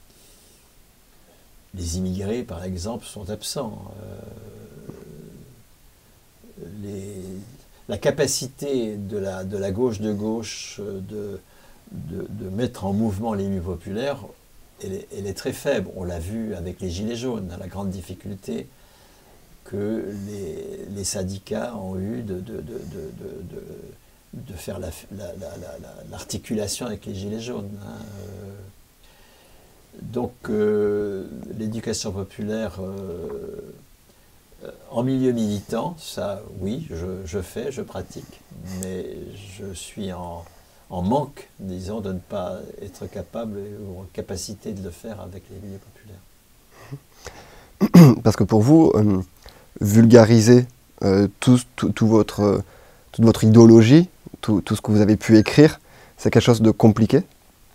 les immigrés, par exemple, sont absents. Euh, les, la capacité de la, de la gauche de gauche de, de, de mettre en mouvement les milieux populaires, elle est, elle est très faible. On l'a vu avec les Gilets jaunes, la grande difficulté que les, les syndicats ont eu de, de, de, de, de, de faire l'articulation la, la, la, avec les Gilets jaunes. Hein. Donc euh, l'éducation populaire euh, en milieu militant, ça oui, je, je fais, je pratique, mais je suis en, en manque, disons, de ne pas être capable ou en capacité de le faire avec les milieux populaires. Parce que pour vous, euh, vulgariser euh, tout, tout, tout votre, euh, toute votre idéologie, tout, tout ce que vous avez pu écrire, c'est quelque chose de compliqué?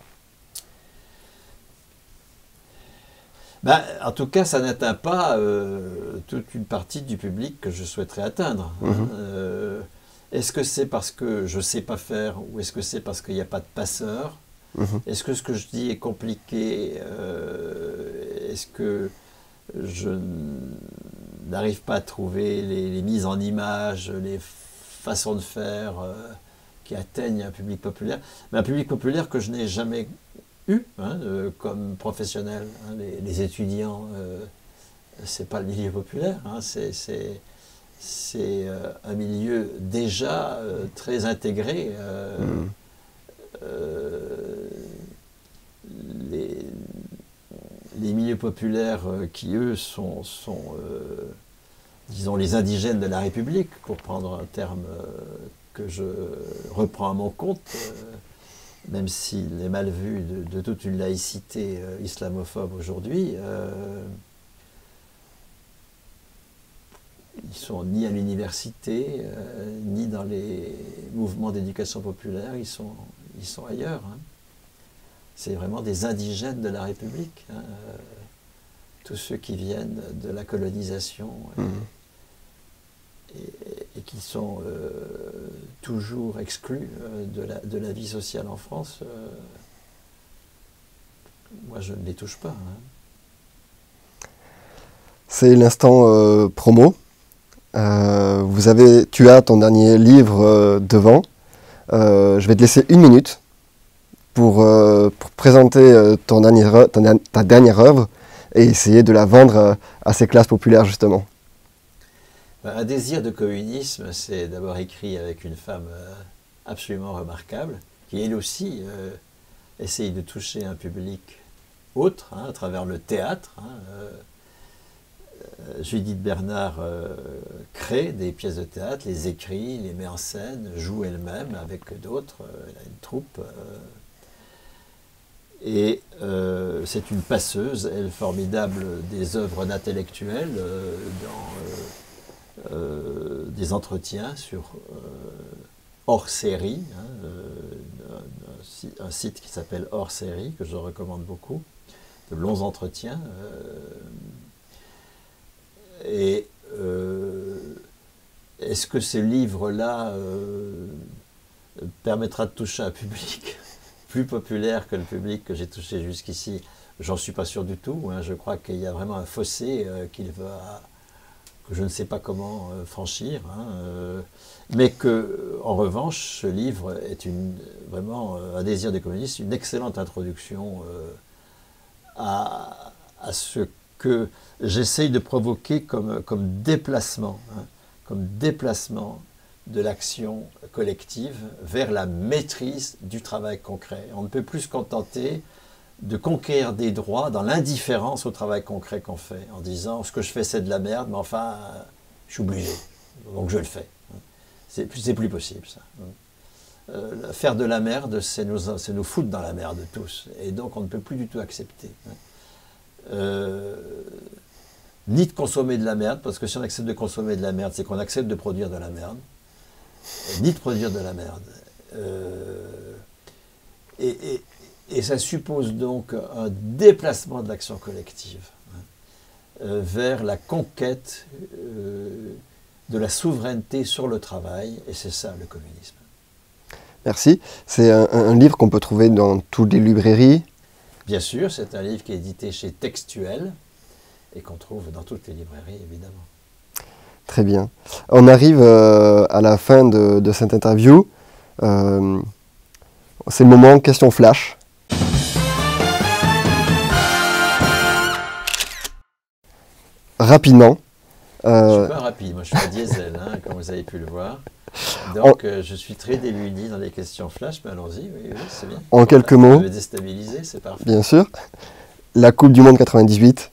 Ben, en tout cas, ça n'atteint pas euh, toute une partie du public que je souhaiterais atteindre. Hein. Mm-hmm. euh, est-ce que c'est parce que je ne sais pas faire ou est-ce que c'est parce qu'il n'y a pas de passeur? Mm-hmm. Est-ce que ce que je dis est compliqué? euh, Est-ce que je n'arrive pas à trouver les, les mises en image, les façons de faire euh, qui atteignent un public populaire, mais un public populaire que je n'ai jamais eu hein, euh, comme professionnel. Hein, les, les étudiants, euh, c'est pas le milieu populaire, hein, c'est euh, un milieu déjà euh, très intégré. Euh, mmh. euh, les, les milieux populaires euh, qui, eux, sont, sont euh, disons, les indigènes de la République, pour prendre un terme euh, que je reprends à mon compte, euh, même s'il est mal vu de, de toute une laïcité euh, islamophobe aujourd'hui, euh, sont ni à l'université, euh, ni dans les mouvements d'éducation populaire, ils sont, ils sont ailleurs. Hein. C'est vraiment des indigènes de la République, hein, euh, tous ceux qui viennent de la colonisation et, mmh. et, et qui sont euh, toujours exclus euh, de, la, de la vie sociale en France. Euh, moi, je ne les touche pas. Hein. C'est l'instant euh, promo. Euh, vous avez, tu as ton dernier livre euh, devant. Euh, je vais te laisser une minute pour, euh, pour présenter euh, ton dernière, ta, ta dernière œuvre et essayer de la vendre euh, à ces classes populaires, justement. Un désir de communisme, c'est d'abord écrit avec une femme euh, absolument remarquable, qui elle aussi euh, essaye de toucher un public autre, hein, à travers le théâtre. Hein, euh, Judith Bernard euh, crée des pièces de théâtre, les écrit, les met en scène, joue elle-même avec d'autres, euh, elle a une troupe. Euh, et euh, c'est une passeuse, elle, formidable des œuvres d'intellectuels, euh, dans euh, euh, des entretiens sur euh, hors série, hein, euh, un, un site qui s'appelle Hors série, que je recommande beaucoup, de longs entretiens. Euh, Et euh, est-ce que ce livre-là euh, permettra de toucher un public plus populaire que le public que j'ai touché jusqu'ici? J'en suis pas sûr du tout. Hein. Je crois qu'il y a vraiment un fossé euh, qu'il va, que je ne sais pas comment euh, franchir. Hein, euh, mais que, en revanche, ce livre est une, vraiment euh, un désir des communistes, une excellente introduction euh, à, à ce que j'essaye de provoquer comme, comme déplacement, hein, comme déplacement de l'action collective vers la maîtrise du travail concret. On ne peut plus se contenter de conquérir des droits dans l'indifférence au travail concret qu'on fait, en disant ce que je fais c'est de la merde, mais enfin je suis obligé, donc je le fais. C'est plus, c'est plus possible ça. Euh, faire de la merde, c'est nous, c'est nous foutre dans la merde tous, et donc on ne peut plus du tout accepter. Euh, ni de consommer de la merde, parce que si on accepte de consommer de la merde, c'est qu'on accepte de produire de la merde, ni de produire de la merde. Euh, et, et, et ça suppose donc un déplacement de l'action collective hein, euh, vers la conquête euh, de la souveraineté sur le travail, et c'est ça le communisme. Merci. C'est un, un livre qu'on peut trouver dans toutes les librairies. Bien sûr, c'est un livre qui est édité chez Textuel et qu'on trouve dans toutes les librairies, évidemment. Très bien. On arrive euh, à la fin de, de cette interview. Euh, c'est le moment question flash. Rapidement. Euh, je ne suis pas rapide, moi je suis pas diesel, hein, comme vous avez pu le voir. Donc euh, je suis très démuni dans les questions flash, mais allons-y, oui, oui, c'est bien. En quelques mots. Vous me déstabiliser, c'est parfait. Bien sûr. La Coupe du Monde quatre-vingt-dix-huit.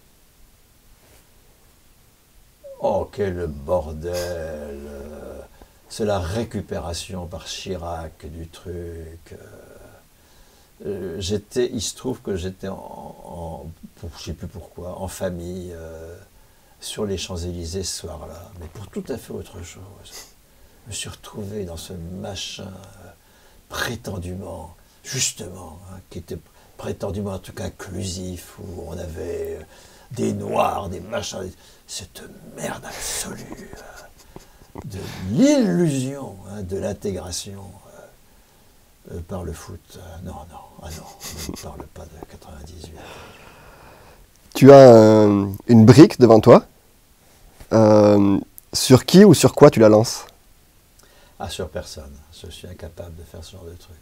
Oh, quel bordel! C'est la récupération par Chirac du truc. Euh, j'étais, il se trouve que j'étais en, en pour, je ne sais plus pourquoi, en famille, euh, sur les Champs-Élysées ce soir-là, mais pour tout à fait autre chose. Je me suis retrouvé dans ce machin euh, prétendument, justement, hein, qui était prétendument un truc inclusif, où on avait euh, des noirs, des machins, cette merde absolue, euh, de l'illusion hein, de l'intégration euh, euh, par le foot. Euh, non, non, ah non, on ne parle pas de quatre-vingt-dix-huit. Tu as euh, une brique devant toi. Euh, sur qui ou sur quoi tu la lances? Ah, sur personne. Je suis incapable de faire ce genre de truc.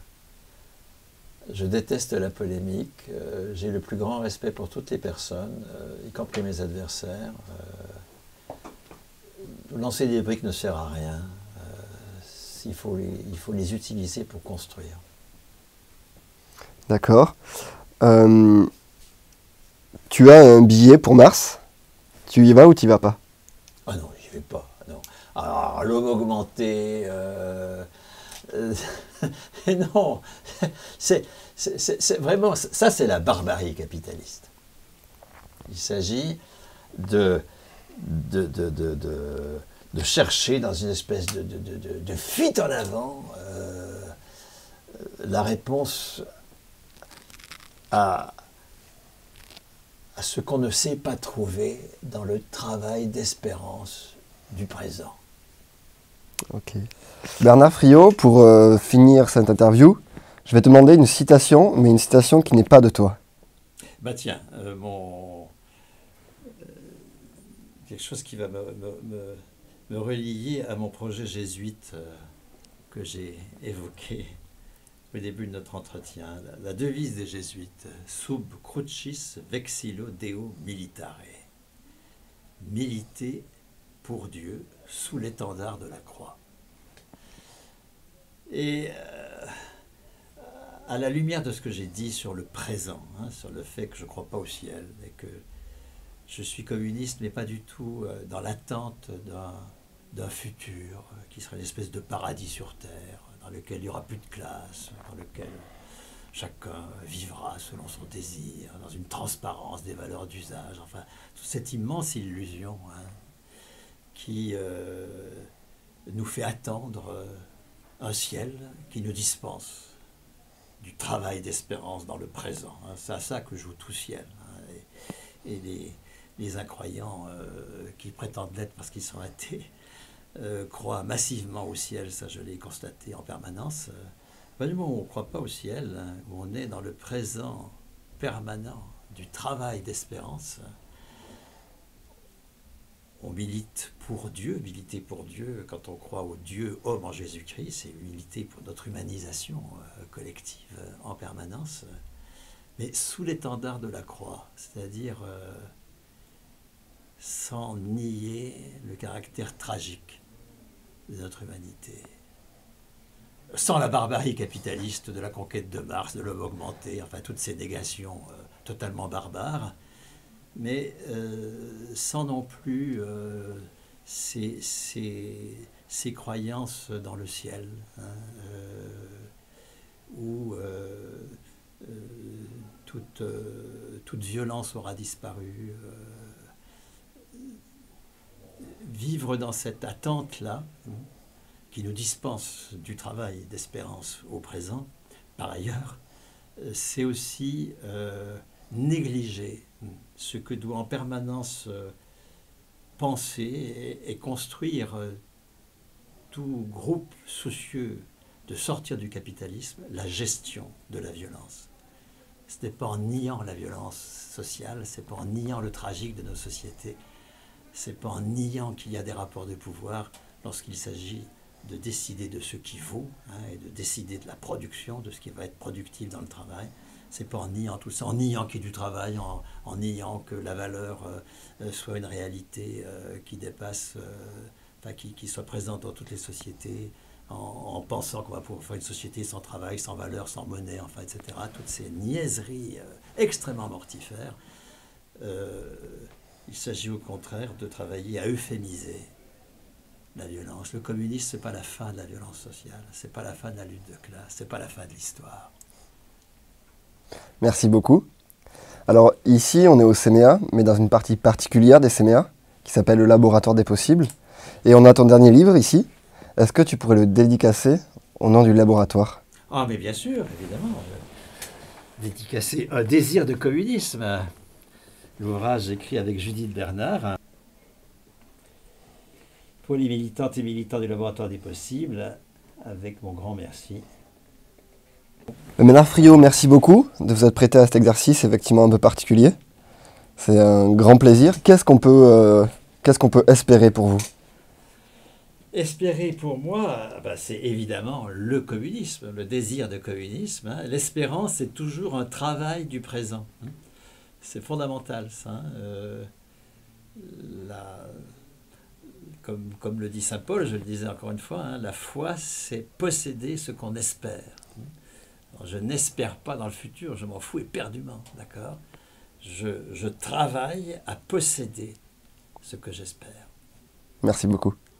Je déteste la polémique. Euh, j'ai le plus grand respect pour toutes les personnes, euh, y compris mes adversaires. Euh, lancer des briques ne sert à rien. Euh, il faut les, il faut les utiliser pour construire. D'accord. Euh, tu as un billet pour Mars. Tu y vas ou tu y vas pas? Ah non, j'y vais pas. Non. Alors, l'homme augmenté... Euh, euh, non, c'est vraiment, ça c'est la barbarie capitaliste. Il s'agit de, de, de, de, de, de chercher dans une espèce de, de, de, de, de fuite en avant euh, la réponse à, à ce qu'on ne sait pas trouver dans le travail d'espérance du présent. Ok. Bernard Friot, pour euh, finir cette interview, je vais te demander une citation, mais une citation qui n'est pas de toi. Bah tiens, euh, mon... euh, quelque chose qui va me, me, me, me relier à mon projet jésuite euh, que j'ai évoqué au début de notre entretien. La, la devise des jésuites, sub crucis vexillo Deo militare. Militer pour Dieu sous l'étendard de la croix. Et euh, à la lumière de ce que j'ai dit sur le présent, hein, sur le fait que je ne crois pas au ciel et que je suis communiste, mais pas du tout euh, dans l'attente d'un, d'un futur euh, qui serait une espèce de paradis sur terre, dans lequel il n'y aura plus de classe, dans lequel chacun vivra selon son désir, dans une transparence des valeurs d'usage, enfin, toute cette immense illusion hein, qui euh, nous fait attendre euh, un ciel qui nous dispense du travail d'espérance dans le présent. Hein. C'est à ça que joue tout ciel. Hein. Et, et les, les incroyants euh, qui prétendent l'être parce qu'ils sont athées euh, croient massivement au ciel, ça je l'ai constaté en permanence. Euh, du moment où on ne croit pas au ciel, hein, où on est dans le présent permanent du travail d'espérance, on milite pour Dieu. Militer pour Dieu, quand on croit au Dieu homme en Jésus-Christ, c'est militer pour notre humanisation euh, collective euh, en permanence, euh, mais sous l'étendard de la croix, c'est-à-dire euh, sans nier le caractère tragique de notre humanité, sans la barbarie capitaliste de la conquête de Mars, de l'homme augmenté, enfin toutes ces négations euh, totalement barbares, mais euh, sans non plus euh, ces, ces, ces croyances dans le ciel, hein, euh, où euh, euh, toute, euh, toute violence aura disparu. Euh, vivre dans cette attente-là, hein, qui nous dispense du travail d'espérance au présent, par ailleurs, c'est aussi euh, négliger ce que doit en permanence euh, penser et, et construire euh, tout groupe soucieux de sortir du capitalisme, la gestion de la violence. Ce n'est pas en niant la violence sociale, ce n'est pas en niant le tragique de nos sociétés, ce n'est pas en niant qu'il y a des rapports de pouvoir lorsqu'il s'agit de décider de ce qui vaut hein, et de décider de la production, de ce qui va être productif dans le travail. C'est pas en niant tout ça, en niant qu'il y ait du travail, en, en niant que la valeur euh, soit une réalité euh, qui dépasse, euh, enfin qui, qui soit présente dans toutes les sociétés, en, en pensant qu'on va pouvoir faire une société sans travail, sans valeur, sans monnaie, enfin, et cetera. Toutes ces niaiseries euh, extrêmement mortifères. Euh, il s'agit au contraire de travailler à euphémiser la violence. Le communisme, ce n'est pas la fin de la violence sociale, ce n'est pas la fin de la lutte de classe, ce n'est pas la fin de l'histoire. Merci beaucoup. Alors ici, on est au C M E A, mais dans une partie particulière des C M E A, qui s'appelle le Laboratoire des possibles. Et on a ton dernier livre ici. Est-ce que tu pourrais le dédicacer au nom du laboratoire? Ah, mais bien sûr, évidemment. Dédicacer un désir de communisme. L'ouvrage écrit avec Judith Bernard. Pour les militantes et militants du Laboratoire des possibles, avec mon grand merci. Bernard Friot, merci beaucoup de vous être prêté à cet exercice effectivement un peu particulier. C'est un grand plaisir. Qu'est-ce qu'on peut, euh, qu'est-ce qu'on peut espérer pour vous? Espérer pour moi, ben c'est évidemment le communisme, le désir de communisme. Hein. L'espérance, c'est toujours un travail du présent. Hein. C'est fondamental, ça. Hein. Euh, la, comme, comme le dit saint Paul, je le disais encore une fois, hein, la foi, c'est posséder ce qu'on espère. Alors, je n'espère pas dans le futur, je m'en fous éperdument, d'accord ? Je, je travaille à posséder ce que j'espère. Merci beaucoup.